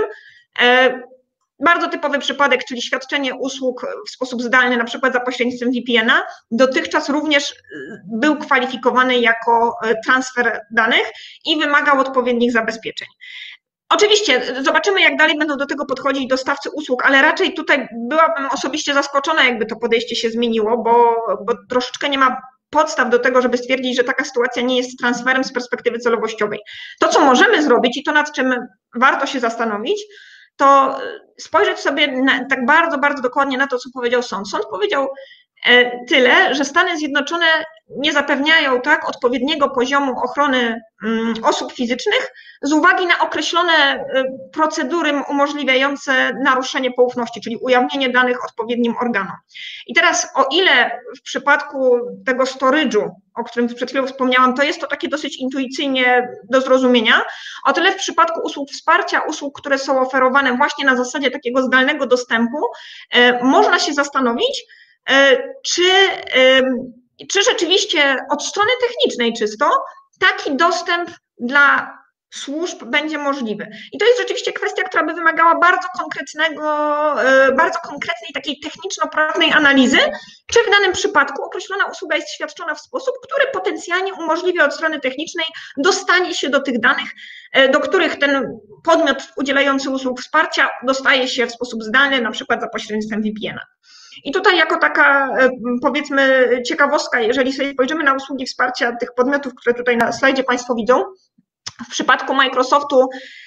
bardzo typowy przypadek, czyli świadczenie usług w sposób zdalny, na przykład za pośrednictwem VPN-a, dotychczas również był kwalifikowany jako transfer danych i wymagał odpowiednich zabezpieczeń. Oczywiście zobaczymy, jak dalej będą do tego podchodzić dostawcy usług, ale raczej tutaj byłabym osobiście zaskoczona, jakby to podejście się zmieniło, bo troszeczkę nie ma podstaw do tego, żeby stwierdzić, że taka sytuacja nie jest transferem z perspektywy celowościowej. To, co możemy zrobić i to, nad czym warto się zastanowić, to spojrzeć sobie tak bardzo, bardzo dokładnie na to, co powiedział sąd. Sąd powiedział tyle, że Stany Zjednoczone nie zapewniają tak odpowiedniego poziomu ochrony osób fizycznych z uwagi na określone procedury umożliwiające naruszenie poufności, czyli ujawnienie danych odpowiednim organom. I teraz o ile w przypadku tego storage'u, o którym przed chwilą wspomniałam, to jest to takie dosyć intuicyjnie do zrozumienia, o tyle w przypadku usług wsparcia, usług, które są oferowane właśnie na zasadzie takiego zdalnego dostępu, można się zastanowić, czy rzeczywiście od strony technicznej czysto taki dostęp dla służb będzie możliwy. I to jest rzeczywiście kwestia, która by wymagała bardzo konkretnej takiej techniczno-prawnej analizy, czy w danym przypadku określona usługa jest świadczona w sposób, który potencjalnie umożliwia od strony technicznej dostanie się do tych danych, do których ten podmiot udzielający usług wsparcia dostaje się w sposób zdalny, na przykład za pośrednictwem VPN-a. I tutaj jako taka, powiedzmy, ciekawostka, jeżeli sobie spojrzymy na usługi wsparcia tych podmiotów, które tutaj na slajdzie Państwo widzą, w przypadku Microsoftu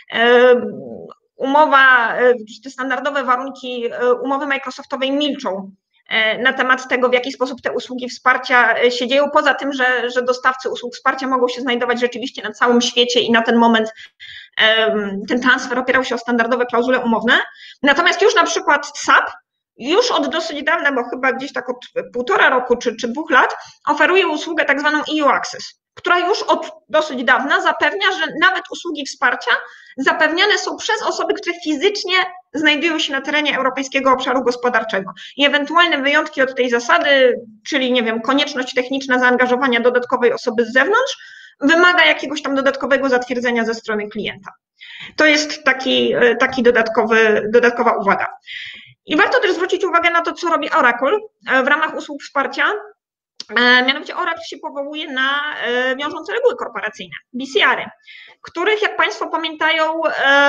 te standardowe warunki umowy Microsoftowej milczą na temat tego, w jaki sposób te usługi wsparcia się dzieją, poza tym, że dostawcy usług wsparcia mogą się znajdować rzeczywiście na całym świecie i na ten moment ten transfer opierał się o standardowe klauzule umowne. Natomiast już na przykład SAP już od dosyć dawna, bo chyba gdzieś tak od 1,5 roku czy 2 lat, oferuje usługę tak zwaną EU Access, która już od dosyć dawna zapewnia, że nawet usługi wsparcia zapewniane są przez osoby, które fizycznie znajdują się na terenie Europejskiego Obszaru Gospodarczego. I ewentualne wyjątki od tej zasady, czyli nie wiem, konieczność techniczna zaangażowania dodatkowej osoby z zewnątrz, wymaga jakiegoś tam dodatkowego zatwierdzenia ze strony klienta. To jest taki dodatkowa uwaga. I warto też zwrócić uwagę na to, co robi Oracle w ramach usług wsparcia. Mianowicie Oracle się powołuje na wiążące reguły korporacyjne, BCR-y, których, jak Państwo pamiętają,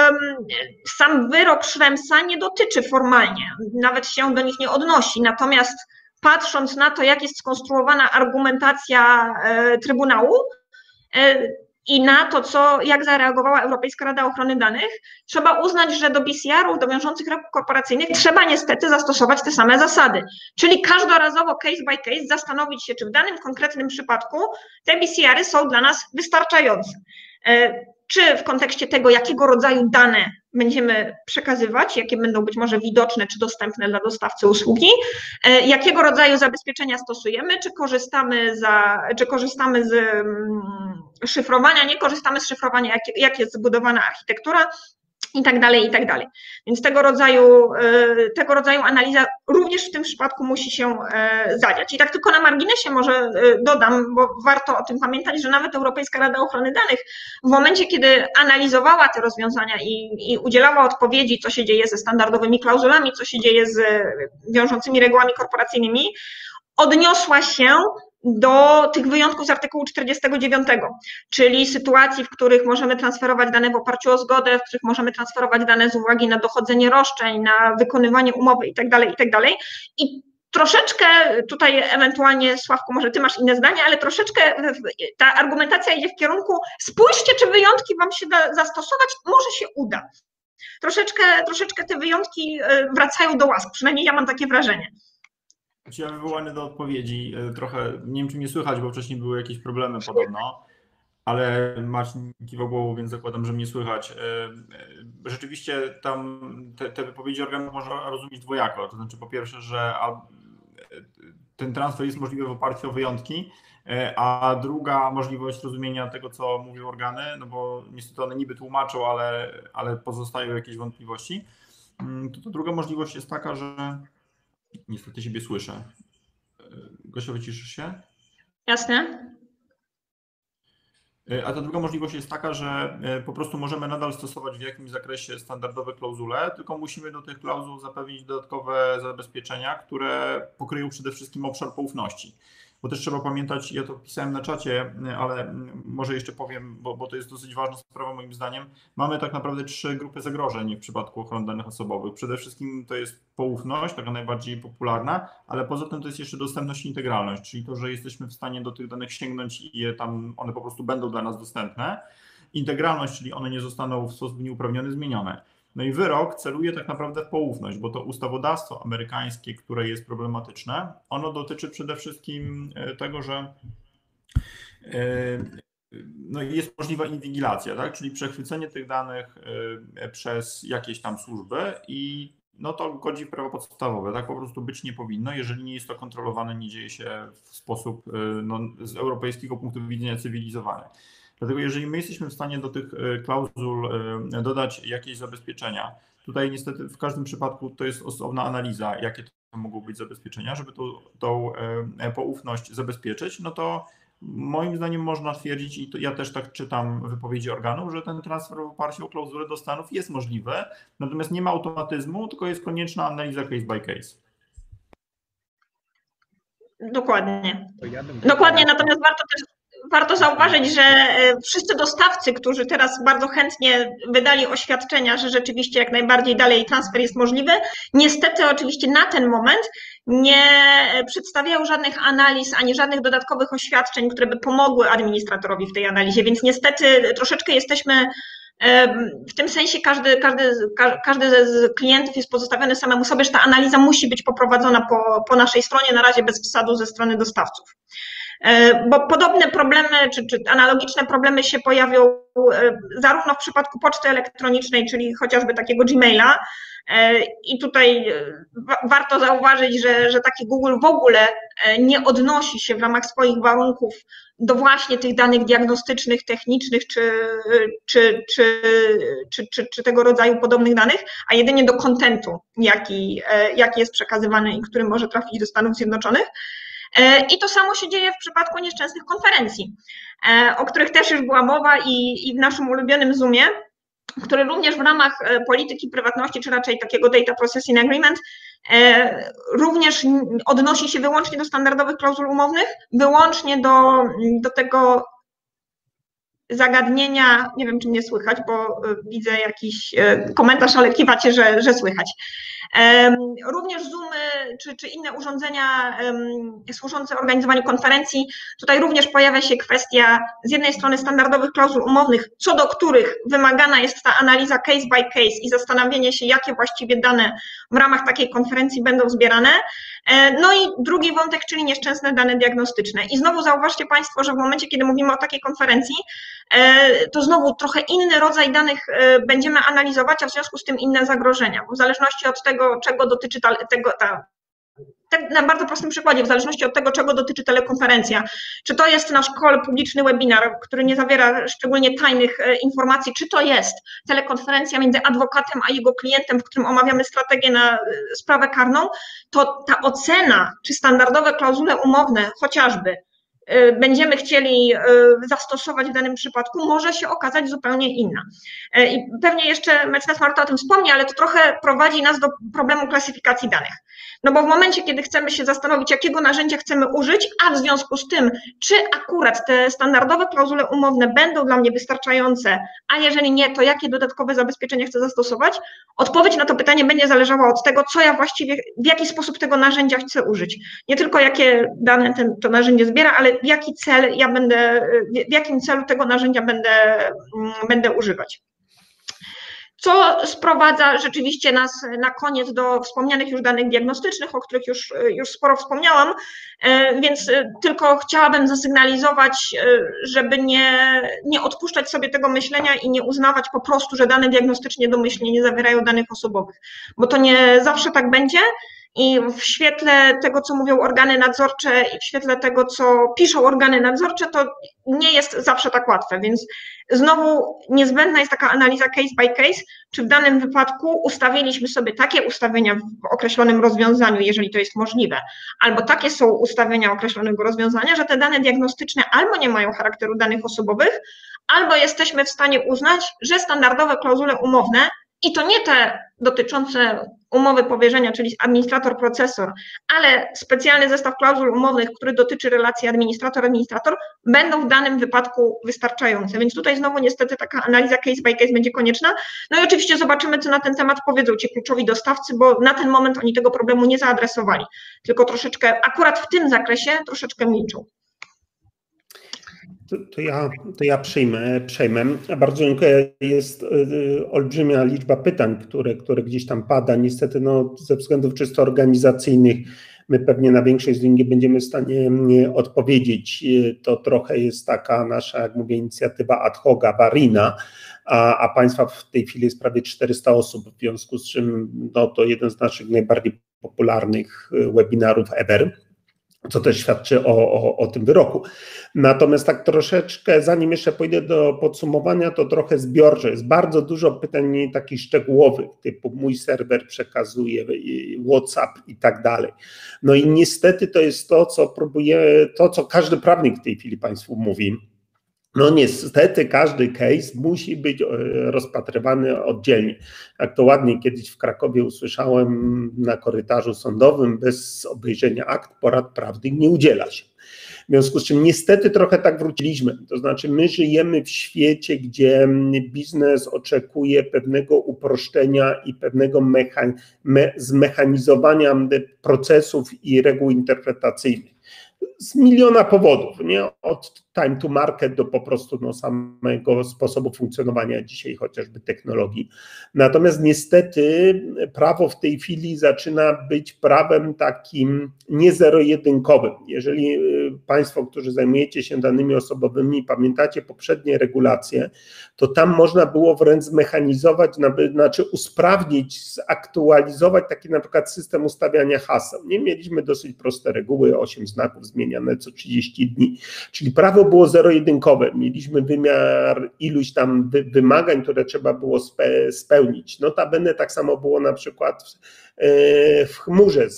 sam wyrok Schremsa nie dotyczy formalnie, nawet się do nich nie odnosi. Natomiast patrząc na to, jak jest skonstruowana argumentacja Trybunału, i na to, jak zareagowała Europejska Rada Ochrony Danych, trzeba uznać, że do BCR-ów, do wiążących reguł korporacyjnych trzeba niestety zastosować te same zasady. Czyli każdorazowo case by case zastanowić się, czy w danym konkretnym przypadku te BCR-y są dla nas wystarczające. Czy w kontekście tego, jakiego rodzaju dane będziemy przekazywać, jakie będą być może widoczne czy dostępne dla dostawcy usługi, jakiego rodzaju zabezpieczenia stosujemy, czy korzystamy z szyfrowania, nie korzystamy z szyfrowania, jak jest zbudowana architektura i tak dalej. Więc tego rodzaju analiza również w tym przypadku musi się zadziać. I tak tylko na marginesie może dodam, bo warto o tym pamiętać, że nawet Europejska Rada Ochrony Danych w momencie, kiedy analizowała te rozwiązania i udzielała odpowiedzi, co się dzieje ze standardowymi klauzulami, co się dzieje z wiążącymi regułami korporacyjnymi, odniosła się do tych wyjątków z artykułu 49, czyli sytuacji, w których możemy transferować dane w oparciu o zgodę, w których możemy transferować dane z uwagi na dochodzenie roszczeń, na wykonywanie umowy itd. I troszeczkę tutaj ewentualnie, Sławku, może ty masz inne zdanie, ale troszeczkę ta argumentacja idzie w kierunku, spójrzcie, czy wyjątki wam się da zastosować, może się uda. Troszeczkę te wyjątki wracają do łask, przynajmniej ja mam takie wrażenie. Ja wywołany do odpowiedzi. Trochę, nie wiem czy mnie słychać, bo wcześniej były jakieś problemy podobno, ale Marcin kiwał głową, więc zakładam, że mnie słychać. Rzeczywiście tam te wypowiedzi organów można rozumieć dwojako. To znaczy po pierwsze, że ten transfer jest możliwy w oparciu o wyjątki, a druga możliwość rozumienia tego, co mówią organy, no bo niestety one niby tłumaczą, ale pozostają jakieś wątpliwości. To druga możliwość jest taka, że niestety siebie słyszę. Gosia, wyciszysz się? Jasne. A ta druga możliwość jest taka, że po prostu możemy nadal stosować w jakimś zakresie standardowe klauzule, tylko musimy do tych klauzul zapewnić dodatkowe zabezpieczenia, które pokryją przede wszystkim obszar poufności. Bo też trzeba pamiętać, ja to pisałem na czacie, ale może jeszcze powiem, bo to jest dosyć ważna sprawa moim zdaniem. Mamy tak naprawdę 3 grupy zagrożeń w przypadku ochrony danych osobowych. Przede wszystkim to jest poufność, taka najbardziej popularna, ale poza tym to jest jeszcze dostępność i integralność, czyli to, że jesteśmy w stanie do tych danych sięgnąć i one po prostu będą dla nas dostępne. Integralność, czyli one nie zostaną w sposób nieuprawniony zmienione. No i wyrok celuje tak naprawdę w poufność, bo to ustawodawstwo amerykańskie, które jest problematyczne, ono dotyczy przede wszystkim tego, że no jest możliwa inwigilacja, tak? Czyli przechwycenie tych danych przez jakieś tam służby i no to godzi w prawo podstawowe, tak po prostu być nie powinno, jeżeli nie jest to kontrolowane, nie dzieje się w sposób no, z europejskiego punktu widzenia cywilizowany. Dlatego jeżeli my jesteśmy w stanie do tych klauzul dodać jakieś zabezpieczenia, tutaj niestety w każdym przypadku to jest osobna analiza, jakie to mogą być zabezpieczenia, żeby tą poufność zabezpieczyć, no to moim zdaniem można twierdzić, i to ja też tak czytam wypowiedzi organów, że ten transfer w oparciu o klauzulę do Stanów jest możliwy, natomiast nie ma automatyzmu, tylko jest konieczna analiza case by case. Dokładnie. Dokładnie, natomiast warto zauważyć, że wszyscy dostawcy, którzy teraz bardzo chętnie wydali oświadczenia, że rzeczywiście jak najbardziej dalej transfer jest możliwy, niestety oczywiście na ten moment nie przedstawiają żadnych analiz ani żadnych dodatkowych oświadczeń, które by pomogły administratorowi w tej analizie, więc niestety troszeczkę jesteśmy w tym sensie każdy z klientów jest pozostawiony samemu sobie, że ta analiza musi być poprowadzona po naszej stronie, na razie bez wsadu ze strony dostawców. Bo podobne problemy czy analogiczne problemy się pojawią zarówno w przypadku poczty elektronicznej, czyli chociażby takiego Gmaila, i tutaj warto zauważyć, że taki Google w ogóle nie odnosi się w ramach swoich warunków do właśnie tych danych diagnostycznych, technicznych czy tego rodzaju podobnych danych, a jedynie do kontentu, jaki jest przekazywany i który może trafić do Stanów Zjednoczonych. I to samo się dzieje w przypadku nieszczęsnych konferencji, o których też już była mowa i w naszym ulubionym Zoomie, który również w ramach polityki prywatności, czy raczej takiego Data Processing Agreement, również odnosi się wyłącznie do standardowych klauzul umownych, wyłącznie do tego zagadnienia, nie wiem, czy mnie słychać, bo widzę jakiś komentarz, ale kiwacie, że słychać. Również Zoomy czy inne urządzenia służące organizowaniu konferencji, tutaj również pojawia się kwestia z jednej strony standardowych klauzul umownych, co do których wymagana jest ta analiza case by case i zastanowienie się, jakie właściwie dane w ramach takiej konferencji będą zbierane. No i drugi wątek, czyli nieszczęsne dane diagnostyczne. I znowu zauważcie Państwo, że w momencie, kiedy mówimy o takiej konferencji, to znowu trochę inny rodzaj danych będziemy analizować, a w związku z tym inne zagrożenia, bo w zależności od tego, czego dotyczy na bardzo prostym przykładzie, w zależności od tego, czego dotyczy telekonferencja, czy to jest nasz call, publiczny webinar, który nie zawiera szczególnie tajnych informacji, czy to jest telekonferencja między adwokatem a jego klientem, w którym omawiamy strategię na sprawę karną, to ta ocena, czy standardowe klauzule umowne chociażby będziemy chcieli zastosować w danym przypadku, może się okazać zupełnie inna. I pewnie jeszcze mecenas Marta o tym wspomni, ale to trochę prowadzi nas do problemu klasyfikacji danych. No bo w momencie, kiedy chcemy się zastanowić, jakiego narzędzia chcemy użyć, a w związku z tym, czy akurat te standardowe klauzule umowne będą dla mnie wystarczające, a jeżeli nie, to jakie dodatkowe zabezpieczenia chcę zastosować, odpowiedź na to pytanie będzie zależała od tego, co ja właściwie, w jaki sposób tego narzędzia chcę użyć. Nie tylko jakie dane to narzędzie zbiera, ale w jakim celu tego narzędzia będę używać. Co sprowadza rzeczywiście nas na koniec do wspomnianych już danych diagnostycznych, o których już sporo wspomniałam, więc tylko chciałabym zasygnalizować, żeby nie odpuszczać sobie tego myślenia i nie uznawać po prostu, że dane diagnostyczne domyślnie nie zawierają danych osobowych, bo to nie zawsze tak będzie. I w świetle tego, co mówią organy nadzorcze i w świetle tego, co piszą organy nadzorcze, to nie jest zawsze tak łatwe, więc znowu niezbędna jest taka analiza case by case, czy w danym wypadku ustawiliśmy sobie takie ustawienia w określonym rozwiązaniu, jeżeli to jest możliwe, albo takie są ustawienia określonego rozwiązania, że te dane diagnostyczne albo nie mają charakteru danych osobowych, albo jesteśmy w stanie uznać, że standardowe klauzule umowne, i to nie te dotyczące umowy powierzenia, czyli administrator-procesor, ale specjalny zestaw klauzul umownych, który dotyczy relacji administrator-administrator, będą w danym wypadku wystarczające. Więc tutaj znowu niestety taka analiza case by case będzie konieczna. No i oczywiście zobaczymy, co na ten temat powiedzą ci kluczowi dostawcy, bo na ten moment oni tego problemu nie zaadresowali, tylko troszeczkę, akurat w tym zakresie troszeczkę milczą. To ja przejmę. Bardzo dziękuję. Jest olbrzymia liczba pytań, które gdzieś tam pada. Niestety ze względów czysto organizacyjnych my pewnie na większość z nich nie będziemy w stanie odpowiedzieć. To trochę jest taka nasza, jak mówię, inicjatywa ad hoc, awaryjna, a Państwa w tej chwili jest prawie 400 osób, w związku z czym to jeden z naszych najbardziej popularnych webinarów ever. co też świadczy o tym wyroku. Natomiast tak troszeczkę, zanim jeszcze pójdę do podsumowania, to trochę zbiorcze. Jest bardzo dużo pytań takich szczegółowych, typu mój serwer przekazuje, WhatsApp i tak dalej. No i niestety to jest to, co każdy prawnik w tej chwili Państwu mówi. No niestety każdy case musi być rozpatrywany oddzielnie. Jak to ładnie kiedyś w Krakowie usłyszałem na korytarzu sądowym, bez obejrzenia akt porad prawnych nie udziela się. W związku z czym niestety trochę tak wróciliśmy. To znaczy my żyjemy w świecie, gdzie biznes oczekuje pewnego uproszczenia i pewnego zmechanizowania procesów i reguł interpretacyjnych. Z miliona powodów, nie? Od time to market do po prostu samego sposobu funkcjonowania dzisiaj chociażby technologii. Natomiast niestety prawo w tej chwili zaczyna być prawem takim nie zero-jedynkowym. Jeżeli Państwo, którzy zajmujecie się danymi osobowymi, pamiętacie poprzednie regulacje, to tam można było wręcz zmechanizować, znaczy usprawnić, zaktualizować taki na przykład system ustawiania haseł. Nie mieliśmy dosyć proste reguły, 8 znaków zmieniane co 30 dni, czyli prawo było zero-jedynkowe. Mieliśmy wymiar iluś tam wymagań, które trzeba było spełnić. Notabene tak samo było na przykład w chmurze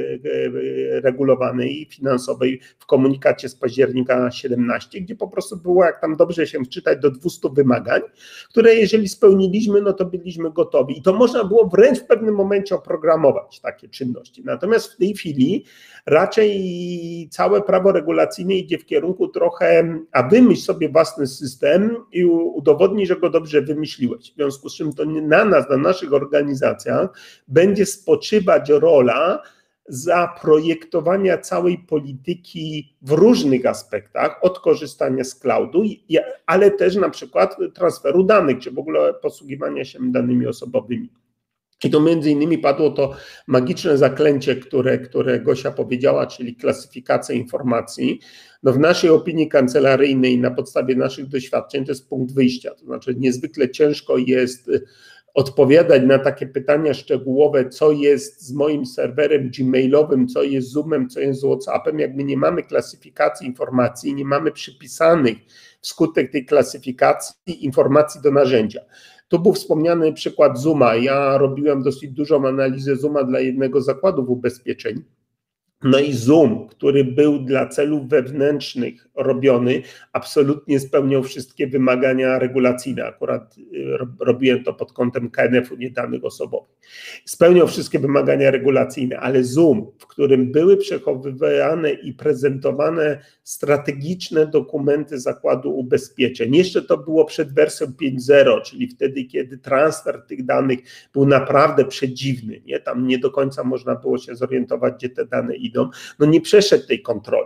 regulowanej finansowej w komunikacie z października 17, gdzie po prostu było, jak tam dobrze się wczytać, do 200 wymagań, które jeżeli spełniliśmy, no to byliśmy gotowi. I to można było wręcz w pewnym momencie oprogramować takie czynności. Natomiast w tej chwili raczej całe prawo regulacyjne idzie w kierunku trochę, a wymyśl sobie własny system i udowodnij, że go dobrze wymyśliłeś. W związku z czym to na nas, na naszych organizacjach będzie spoczywać rola zaprojektowania całej polityki w różnych aspektach, od korzystania z cloudu, ale też na przykład transferu danych, czy w ogóle posługiwania się danymi osobowymi. I to między innymi padło to magiczne zaklęcie, które Gosia powiedziała, czyli klasyfikacja informacji. No w naszej opinii kancelaryjnej, na podstawie naszych doświadczeń, to jest punkt wyjścia. To znaczy niezwykle ciężko jest odpowiadać na takie pytania szczegółowe, co jest z moim serwerem gmailowym, co jest Zoomem, co jest z WhatsAppem, jak my nie mamy klasyfikacji informacji, nie mamy przypisanych wskutek tej klasyfikacji informacji do narzędzia. Tu był wspomniany przykład Zooma. Ja robiłem dosyć dużą analizę Zooma dla jednego z zakładów ubezpieczeń. No i Zoom, który był dla celów wewnętrznych robiony, absolutnie spełniał wszystkie wymagania regulacyjne. Akurat robiłem to pod kątem KNF-u, nie danych osobowych. Spełniał wszystkie wymagania regulacyjne, ale Zoom, w którym były przechowywane i prezentowane strategiczne dokumenty zakładu ubezpieczeń. Jeszcze to było przed wersją 5.0, czyli wtedy, kiedy transfer tych danych był naprawdę przedziwny. Nie? Tam nie do końca można było się zorientować, gdzie te dane idą. No nie przeszedł tej kontroli,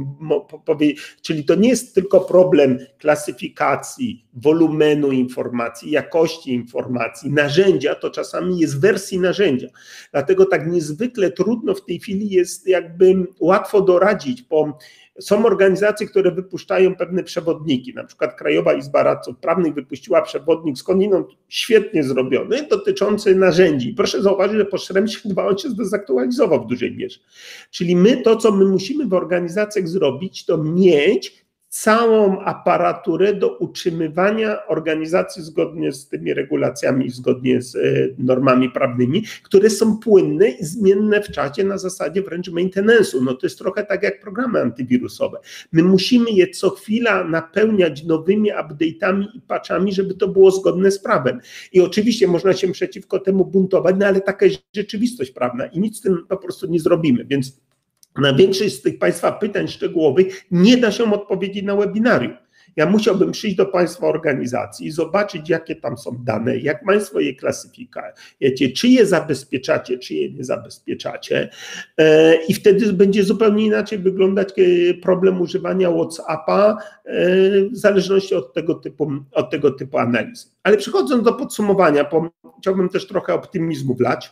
czyli to nie jest tylko problem klasyfikacji, wolumenu informacji, jakości informacji, narzędzia, to czasami jest wersji narzędzia. Dlatego tak niezwykle trudno w tej chwili jest jakby łatwo doradzić, bo są organizacje, które wypuszczają pewne przewodniki, na przykład Krajowa Izba Radców Prawnych wypuściła przewodnik skądinąd świetnie zrobiony, dotyczący narzędzi. Proszę zauważyć, że po Schrems chyba on się zdezaktualizował w dużej mierze. Czyli co my musimy w organizacjach zrobić, to mieć całą aparaturę do utrzymywania organizacji zgodnie z tymi regulacjami, zgodnie z normami prawnymi, które są płynne i zmienne w czasie na zasadzie wręcz maintenance'u. No to jest trochę tak jak programy antywirusowe. My musimy je co chwila napełniać nowymi update'ami i patchami, żeby to było zgodne z prawem. I oczywiście można się przeciwko temu buntować, no ale taka jest rzeczywistość prawna i nic z tym po prostu nie zrobimy, więc na większość z tych Państwa pytań szczegółowych nie da się odpowiedzieć na webinarium. Ja musiałbym przyjść do Państwa organizacji i zobaczyć, jakie tam są dane, jak Państwo je klasyfikujecie, czy je zabezpieczacie, czy je nie zabezpieczacie. I wtedy będzie zupełnie inaczej wyglądać problem używania WhatsAppa w zależności od tego typu analiz. Ale przechodząc do podsumowania, chciałbym też trochę optymizmu wlać.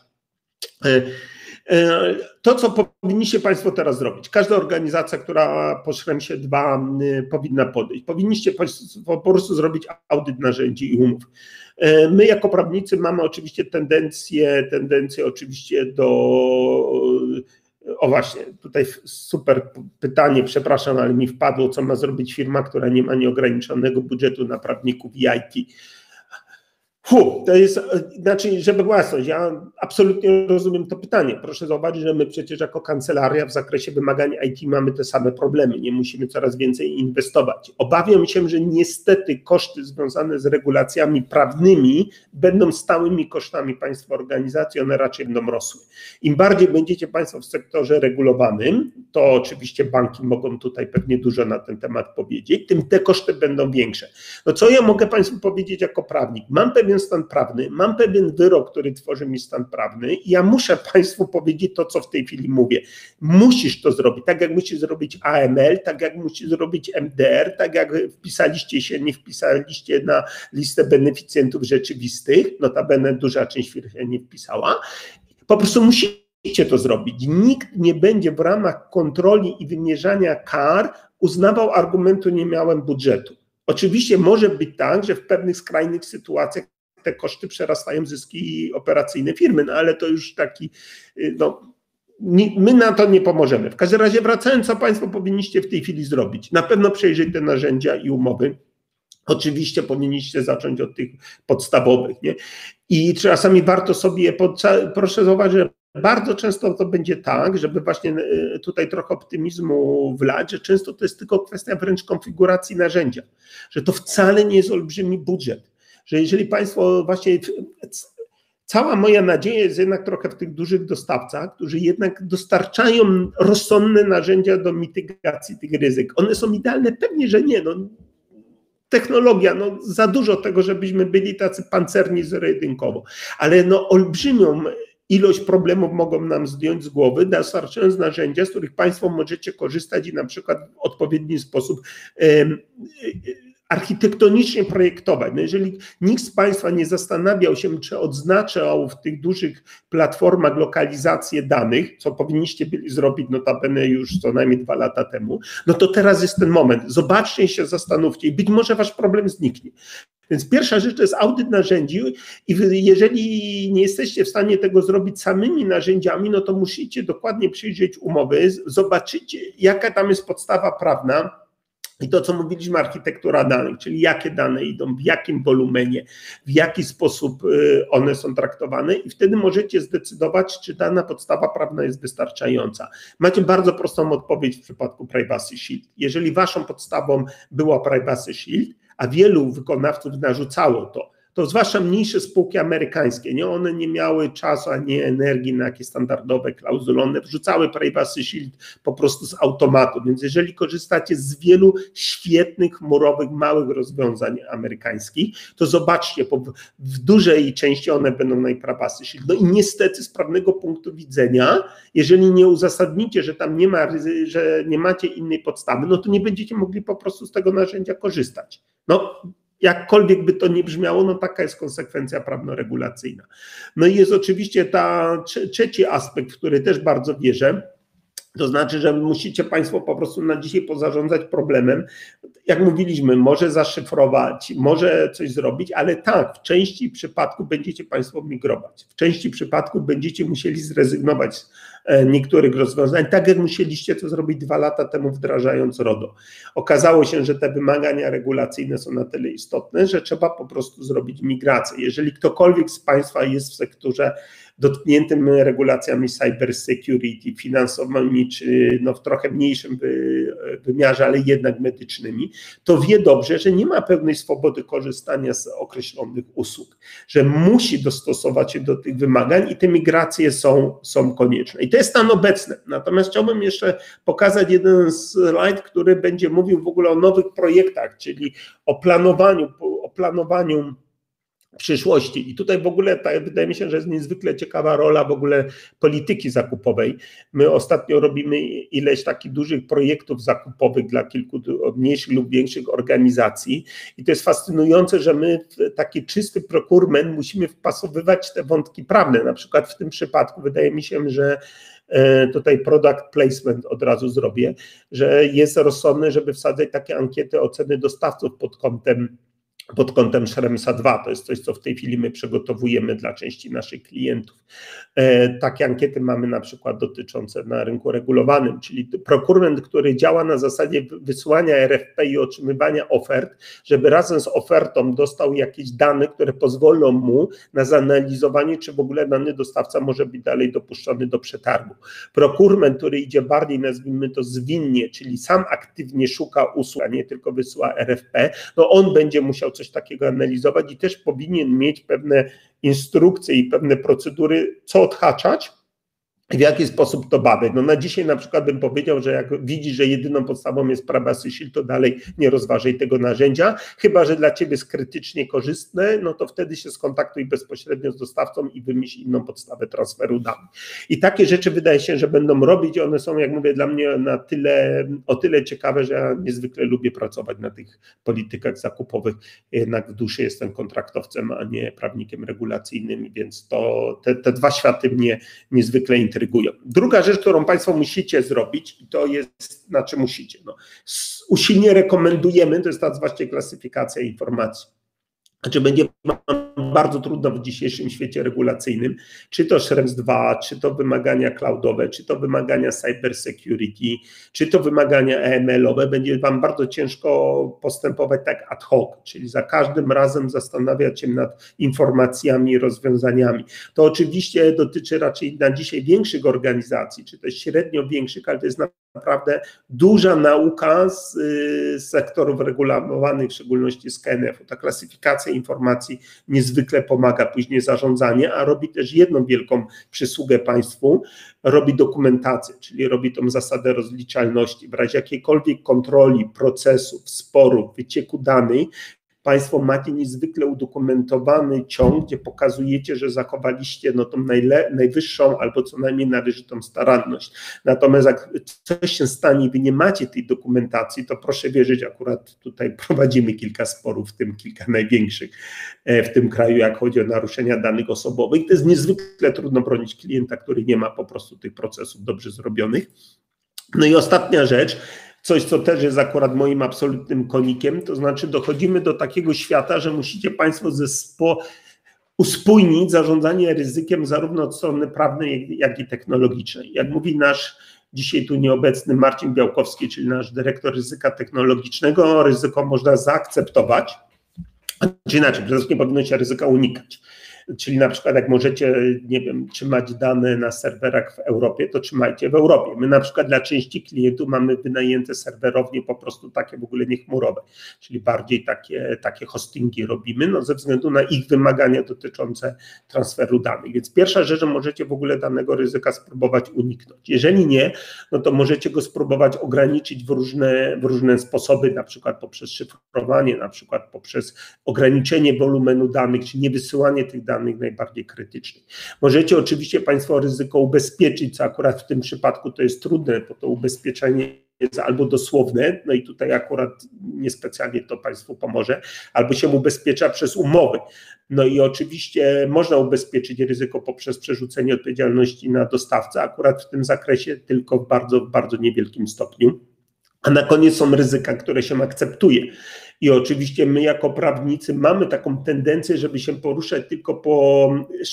To, co powinniście Państwo teraz zrobić, każda organizacja, która po Schrems 2 powinna podejść, powinniście Państwo po prostu zrobić audyt narzędzi i umów. My jako prawnicy mamy oczywiście tendencję oczywiście do O właśnie, tutaj super pytanie, przepraszam, ale mi wpadło, co ma zrobić firma, która nie ma nieograniczonego budżetu na prawników i IT. To jest, znaczy, żeby była jasność, ja absolutnie rozumiem to pytanie. Proszę zauważyć, że my przecież jako kancelaria w zakresie wymagań IT mamy te same problemy, nie musimy coraz więcej inwestować. Obawiam się, że niestety koszty związane z regulacjami prawnymi będą stałymi kosztami państwa organizacji, one raczej będą rosły. Im bardziej będziecie państwo w sektorze regulowanym, to oczywiście banki mogą tutaj pewnie dużo na ten temat powiedzieć, tym te koszty będą większe. No co ja mogę państwu powiedzieć jako prawnik? Mam pewien stan prawny, mam pewien wyrok, który tworzy mi stan prawny i ja muszę państwu powiedzieć to, co w tej chwili mówię. Musisz to zrobić, tak jak musisz zrobić AML, tak jak musisz zrobić MDR, tak jak wpisaliście się, nie wpisaliście na listę beneficjentów rzeczywistych, notabene duża część firm się nie wpisała, po prostu musicie to zrobić. Nikt nie będzie w ramach kontroli i wymierzania kar uznawał argumentu nie miałem budżetu. Oczywiście może być tak, że w pewnych skrajnych sytuacjach te koszty przerastają zyski operacyjne firmy, no ale to już taki, no, my na to nie pomożemy. W każdym razie wracając, co państwo powinniście w tej chwili zrobić? Na pewno przejrzeć te narzędzia i umowy. Oczywiście powinniście zacząć od tych podstawowych, nie? I czasami warto sobie, proszę zauważyć, że bardzo często to będzie tak, żeby właśnie tutaj trochę optymizmu wlać, że często to jest tylko kwestia wręcz konfiguracji narzędzia, że to wcale nie jest olbrzymi budżet, że jeżeli państwo właśnie, cała moja nadzieja jest jednak trochę w tych dużych dostawcach, którzy jednak dostarczają rozsądne narzędzia do mitygacji tych ryzyk. One są idealne? Pewnie, że nie. No, technologia, no za dużo tego, żebyśmy byli tacy pancerni zero-jedynkowo, ale no olbrzymią ilość problemów mogą nam zdjąć z głowy, dostarczając narzędzia, z których państwo możecie korzystać i na przykład w odpowiedni sposób architektonicznie projektować. No jeżeli nikt z państwa nie zastanawiał się, czy odznaczał w tych dużych platformach lokalizację danych, co powinniście byli zrobić notabene już co najmniej 2 lata temu, no to teraz jest ten moment. Zobaczcie i się zastanówcie i być może wasz problem zniknie. Więc pierwsza rzecz to jest audyt narzędzi i jeżeli nie jesteście w stanie tego zrobić samymi narzędziami, no to musicie dokładnie przyjrzeć umowy, zobaczycie, jaka tam jest podstawa prawna i to, co mówiliśmy, architektura danych, czyli jakie dane idą, w jakim wolumenie, w jaki sposób one są traktowane i wtedy możecie zdecydować, czy dana podstawa prawna jest wystarczająca. Macie bardzo prostą odpowiedź w przypadku Privacy Shield. Jeżeli waszą podstawą była Privacy Shield, a wielu wykonawców narzucało to zwłaszcza mniejsze spółki amerykańskie, nie? One nie miały czasu ani energii na jakieś standardowe klauzule, one wrzucały Privacy Shield po prostu z automatu, więc jeżeli korzystacie z wielu świetnych, chmurowych, małych rozwiązań amerykańskich, to zobaczcie, w dużej części one będą na Privacy Shield. No i niestety z prawnego punktu widzenia, jeżeli nie uzasadnicie, że tam nie ma, że nie macie innej podstawy, no to nie będziecie mogli po prostu z tego narzędzia korzystać. No, jakkolwiek by to nie brzmiało, no taka jest konsekwencja prawno-regulacyjna. No i jest oczywiście trzeci aspekt, w który też bardzo wierzę, to znaczy, że musicie państwo po prostu na dzisiaj pozarządzać problemem. Jak mówiliśmy, może zaszyfrować, może coś zrobić, ale tak, w części przypadków będziecie państwo migrować. W części przypadków będziecie musieli zrezygnować z niektórych rozwiązań, tak jak musieliście to zrobić 2 lata temu, wdrażając RODO. Okazało się, że te wymagania regulacyjne są na tyle istotne, że trzeba po prostu zrobić migrację. Jeżeli ktokolwiek z państwa jest w sektorze dotkniętym regulacjami cybersecurity, finansowymi, czy no w trochę mniejszym wymiarze, ale jednak medycznymi, to wie dobrze, że nie ma pełnej swobody korzystania z określonych usług, że musi dostosować się do tych wymagań i te migracje są konieczne. I to jest stan obecny. Natomiast chciałbym jeszcze pokazać jeden slajd, który będzie mówił w ogóle o nowych projektach, czyli o planowaniu przyszłości. I tutaj w ogóle wydaje mi się, że jest niezwykle ciekawa rola w ogóle polityki zakupowej. My ostatnio robimy ileś takich dużych projektów zakupowych dla kilku mniejszych lub większych organizacji i to jest fascynujące, że my w taki czysty procurement musimy wpasowywać te wątki prawne. Na przykład w tym przypadku wydaje mi się, że tutaj product placement od razu zrobię, że jest rozsądne, żeby wsadzać takie ankiety oceny dostawców pod kątem pod kątem Schremsa 2. To jest coś, co w tej chwili my przygotowujemy dla części naszych klientów. Takie ankiety mamy na przykład dotyczące na rynku regulowanym, czyli procurement, który działa na zasadzie wysłania RFP i otrzymywania ofert, żeby razem z ofertą dostał jakieś dane, które pozwolą mu na zanalizowanie, czy w ogóle dany dostawca może być dalej dopuszczony do przetargu. Procurement, który idzie bardziej, nazwijmy to zwinnie, czyli sam aktywnie szuka usług, a nie tylko wysyła RFP, no on będzie musiał coś takiego analizować i też powinien mieć pewne instrukcje i pewne procedury, co odhaczać i w jaki sposób to badać. No na dzisiaj na przykład bym powiedział, że jak widzisz, że jedyną podstawą jest prawa Sysil, to dalej nie rozważaj tego narzędzia, chyba że dla ciebie jest krytycznie korzystne, no to wtedy się skontaktuj bezpośrednio z dostawcą i wymyśl inną podstawę transferu danych. I takie rzeczy wydaje się, że będą robić, one są, jak mówię, dla mnie o tyle ciekawe, że ja niezwykle lubię pracować na tych politykach zakupowych, jednak w duszy jestem kontraktowcem, a nie prawnikiem regulacyjnym, więc to te dwa światy mnie niezwykle interesują. Druga rzecz, którą Państwo musicie zrobić, i to jest, znaczy musicie, usilnie rekomendujemy, to jest ta właśnie klasyfikacja informacji. Znaczy będzie bardzo trudno w dzisiejszym świecie regulacyjnym, czy to Schrems 2, czy to wymagania cloudowe, czy to wymagania cyber security, czy to wymagania AML-owe, będzie Wam bardzo ciężko postępować tak ad hoc, czyli za każdym razem zastanawiać się nad informacjami i rozwiązaniami. To oczywiście dotyczy raczej na dzisiaj większych organizacji, czy też średnio większych, ale to jest naprawdę duża nauka z sektorów regulowanych, w szczególności z KNF-u. Ta klasyfikacja informacji niezwykle pomaga później zarządzanie, a robi też jedną wielką przysługę państwu, robi dokumentację, czyli robi tą zasadę rozliczalności. W razie jakiejkolwiek kontroli, procesów, sporów, wycieku danych, Państwo macie niezwykle udokumentowany ciąg, gdzie pokazujecie, że zachowaliście tą najwyższą albo co najmniej należytą staranność. Natomiast jak coś się stanie i wy nie macie tej dokumentacji, to proszę wierzyć, akurat tutaj prowadzimy kilka sporów, w tym kilka największych w tym kraju, jak chodzi o naruszenia danych osobowych. To jest niezwykle trudno bronić klienta, który nie ma po prostu tych procesów dobrze zrobionych. No i ostatnia rzecz, coś, co też jest akurat moim absolutnym konikiem, to znaczy dochodzimy do takiego świata, że musicie Państwo uspójnić zarządzanie ryzykiem zarówno od strony prawnej, jak i technologicznej. Jak mówi nasz dzisiaj tu nieobecny Marcin Białkowski, czyli nasz dyrektor ryzyka technologicznego, ryzyko można zaakceptować, czy inaczej, przede wszystkim powinno się ryzyka unikać. Czyli na przykład jak możecie, nie wiem, trzymać dane na serwerach w Europie, to trzymajcie w Europie. My na przykład dla części klientów mamy wynajęte serwerownie po prostu takie w ogóle niechmurowe, czyli bardziej takie hostingi robimy, no ze względu na ich wymagania dotyczące transferu danych. Więc pierwsza rzecz, że możecie w ogóle danego ryzyka spróbować uniknąć. Jeżeli nie, no to możecie go spróbować ograniczyć w różne sposoby, na przykład poprzez szyfrowanie, na przykład poprzez ograniczenie wolumenu danych, czy niewysyłanie tych danych najbardziej krytycznych. Możecie oczywiście Państwo ryzyko ubezpieczyć, co akurat w tym przypadku to jest trudne, bo to ubezpieczenie jest albo dosłowne, no i tutaj akurat niespecjalnie to Państwu pomoże, albo się ubezpiecza przez umowy. No i oczywiście można ubezpieczyć ryzyko poprzez przerzucenie odpowiedzialności na dostawcę, akurat w tym zakresie tylko w bardzo niewielkim stopniu. A na koniec są ryzyka, które się akceptuje. I oczywiście my jako prawnicy mamy taką tendencję, żeby się poruszać tylko po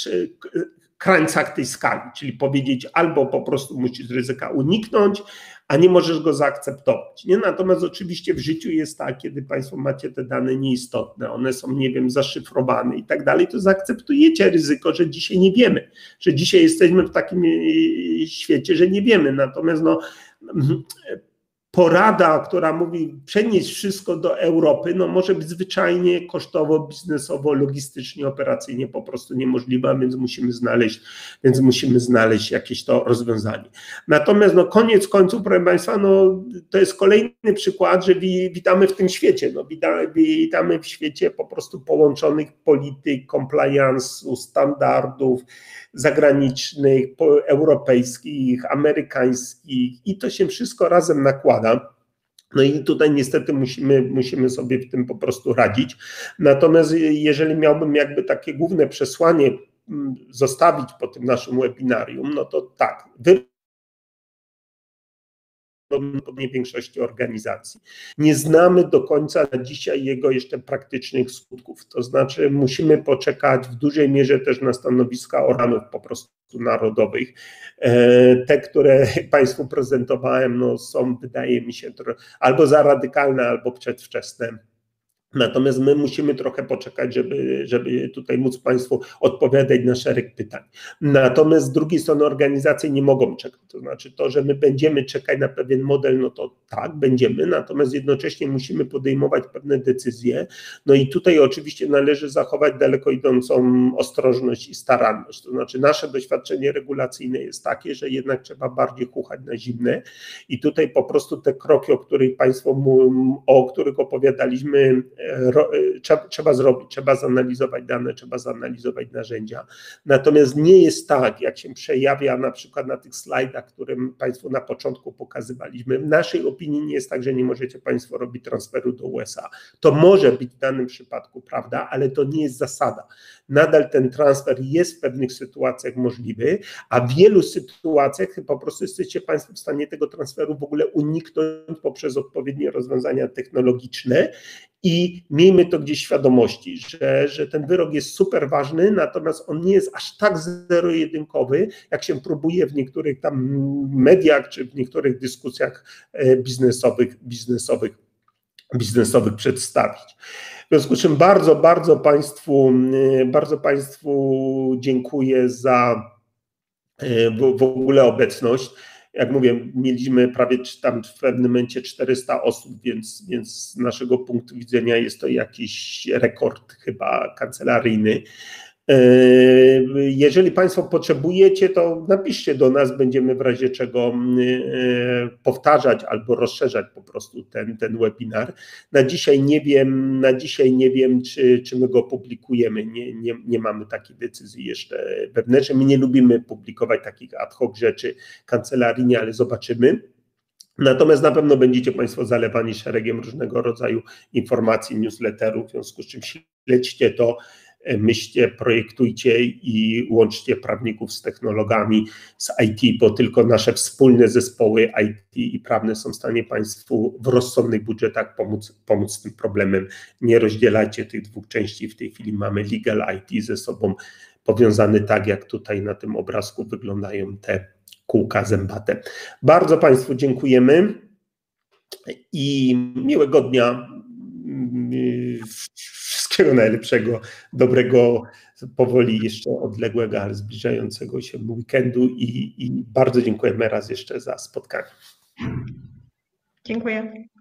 krańcach tej skali, czyli powiedzieć albo po prostu musisz ryzyka uniknąć, a nie możesz go zaakceptować. Nie? Natomiast oczywiście w życiu jest tak, kiedy Państwo macie te dane nieistotne, one są, nie wiem, zaszyfrowane i tak dalej, to zaakceptujecie ryzyko, że dzisiaj nie wiemy, że dzisiaj jesteśmy w takim świecie, że nie wiemy. Natomiast porada, która mówi przenieść wszystko do Europy, no może być zwyczajnie kosztowo, biznesowo, logistycznie, operacyjnie po prostu niemożliwa, więc musimy znaleźć jakieś to rozwiązanie. Natomiast koniec końców, proszę Państwa, to jest kolejny przykład, że witamy w tym świecie, witamy w świecie po prostu połączonych polityk, compliance'u, standardów zagranicznych, europejskich, amerykańskich i to się wszystko razem nakłada. No i tutaj niestety musimy sobie w tym po prostu radzić. Natomiast jeżeli miałbym jakby takie główne przesłanie zostawić po tym naszym webinarium, no to tak, prawdopodobnie większości organizacji. Nie znamy do końca na dzisiaj jego jeszcze praktycznych skutków, to znaczy musimy poczekać w dużej mierze też na stanowiska organów po prostu narodowych. Te, które Państwu prezentowałem, no są, wydaje mi się, albo za radykalne, albo przedwczesne. Natomiast my musimy trochę poczekać, żeby tutaj móc Państwu odpowiadać na szereg pytań. Natomiast z drugiej strony organizacje nie mogą czekać. To znaczy to, że my będziemy czekać na pewien model, no to tak, będziemy, natomiast jednocześnie musimy podejmować pewne decyzje. No i tutaj oczywiście należy zachować daleko idącą ostrożność i staranność. To znaczy nasze doświadczenie regulacyjne jest takie, że jednak trzeba bardziej chuchać na zimne i tutaj po prostu te kroki, o których opowiadaliśmy, trzeba zrobić, trzeba zanalizować dane, trzeba zanalizować narzędzia. Natomiast nie jest tak, jak się przejawia na przykład na tych slajdach, którym Państwu na początku pokazywaliśmy. W naszej opinii nie jest tak, że nie możecie Państwo robić transferu do USA. To może być w danym przypadku prawda, ale to nie jest zasada. Nadal ten transfer jest w pewnych sytuacjach możliwy, a w wielu sytuacjach po prostu jesteście Państwo w stanie tego transferu w ogóle uniknąć poprzez odpowiednie rozwiązania technologiczne. I miejmy to gdzieś w świadomości, że ten wyrok jest super ważny, natomiast on nie jest aż tak zero-jedynkowy, jak się próbuje w niektórych tam mediach czy w niektórych dyskusjach biznesowych przedstawić. W związku z czym bardzo Państwu dziękuję za w ogóle obecność. Jak mówię, mieliśmy prawie tam w pewnym momencie 400 osób, więc z naszego punktu widzenia jest to jakiś rekord chyba kancelaryjny. Jeżeli Państwo potrzebujecie, to napiszcie do nas, będziemy w razie czego powtarzać albo rozszerzać po prostu ten webinar. Na dzisiaj nie wiem, czy my go publikujemy. Nie mamy takiej decyzji jeszcze wewnętrznej. My nie lubimy publikować takich ad hoc rzeczy kancelaryjnie, ale zobaczymy. Natomiast na pewno będziecie Państwo zalewani szeregiem różnego rodzaju informacji, newsletterów, w związku z czym śledźcie to, myślcie, projektujcie i łączcie prawników z technologami, z IT, bo tylko nasze wspólne zespoły IT i prawne są w stanie Państwu w rozsądnych budżetach pomóc z tym problemem. Nie rozdzielajcie tych dwóch części. W tej chwili mamy legal IT ze sobą powiązany, tak jak tutaj na tym obrazku wyglądają te kółka zębate. Bardzo Państwu dziękujemy i miłego dnia. Wszystkiego najlepszego, dobrego, powoli jeszcze odległego, ale zbliżającego się weekendu i bardzo dziękujemy raz jeszcze za spotkanie. Dziękuję.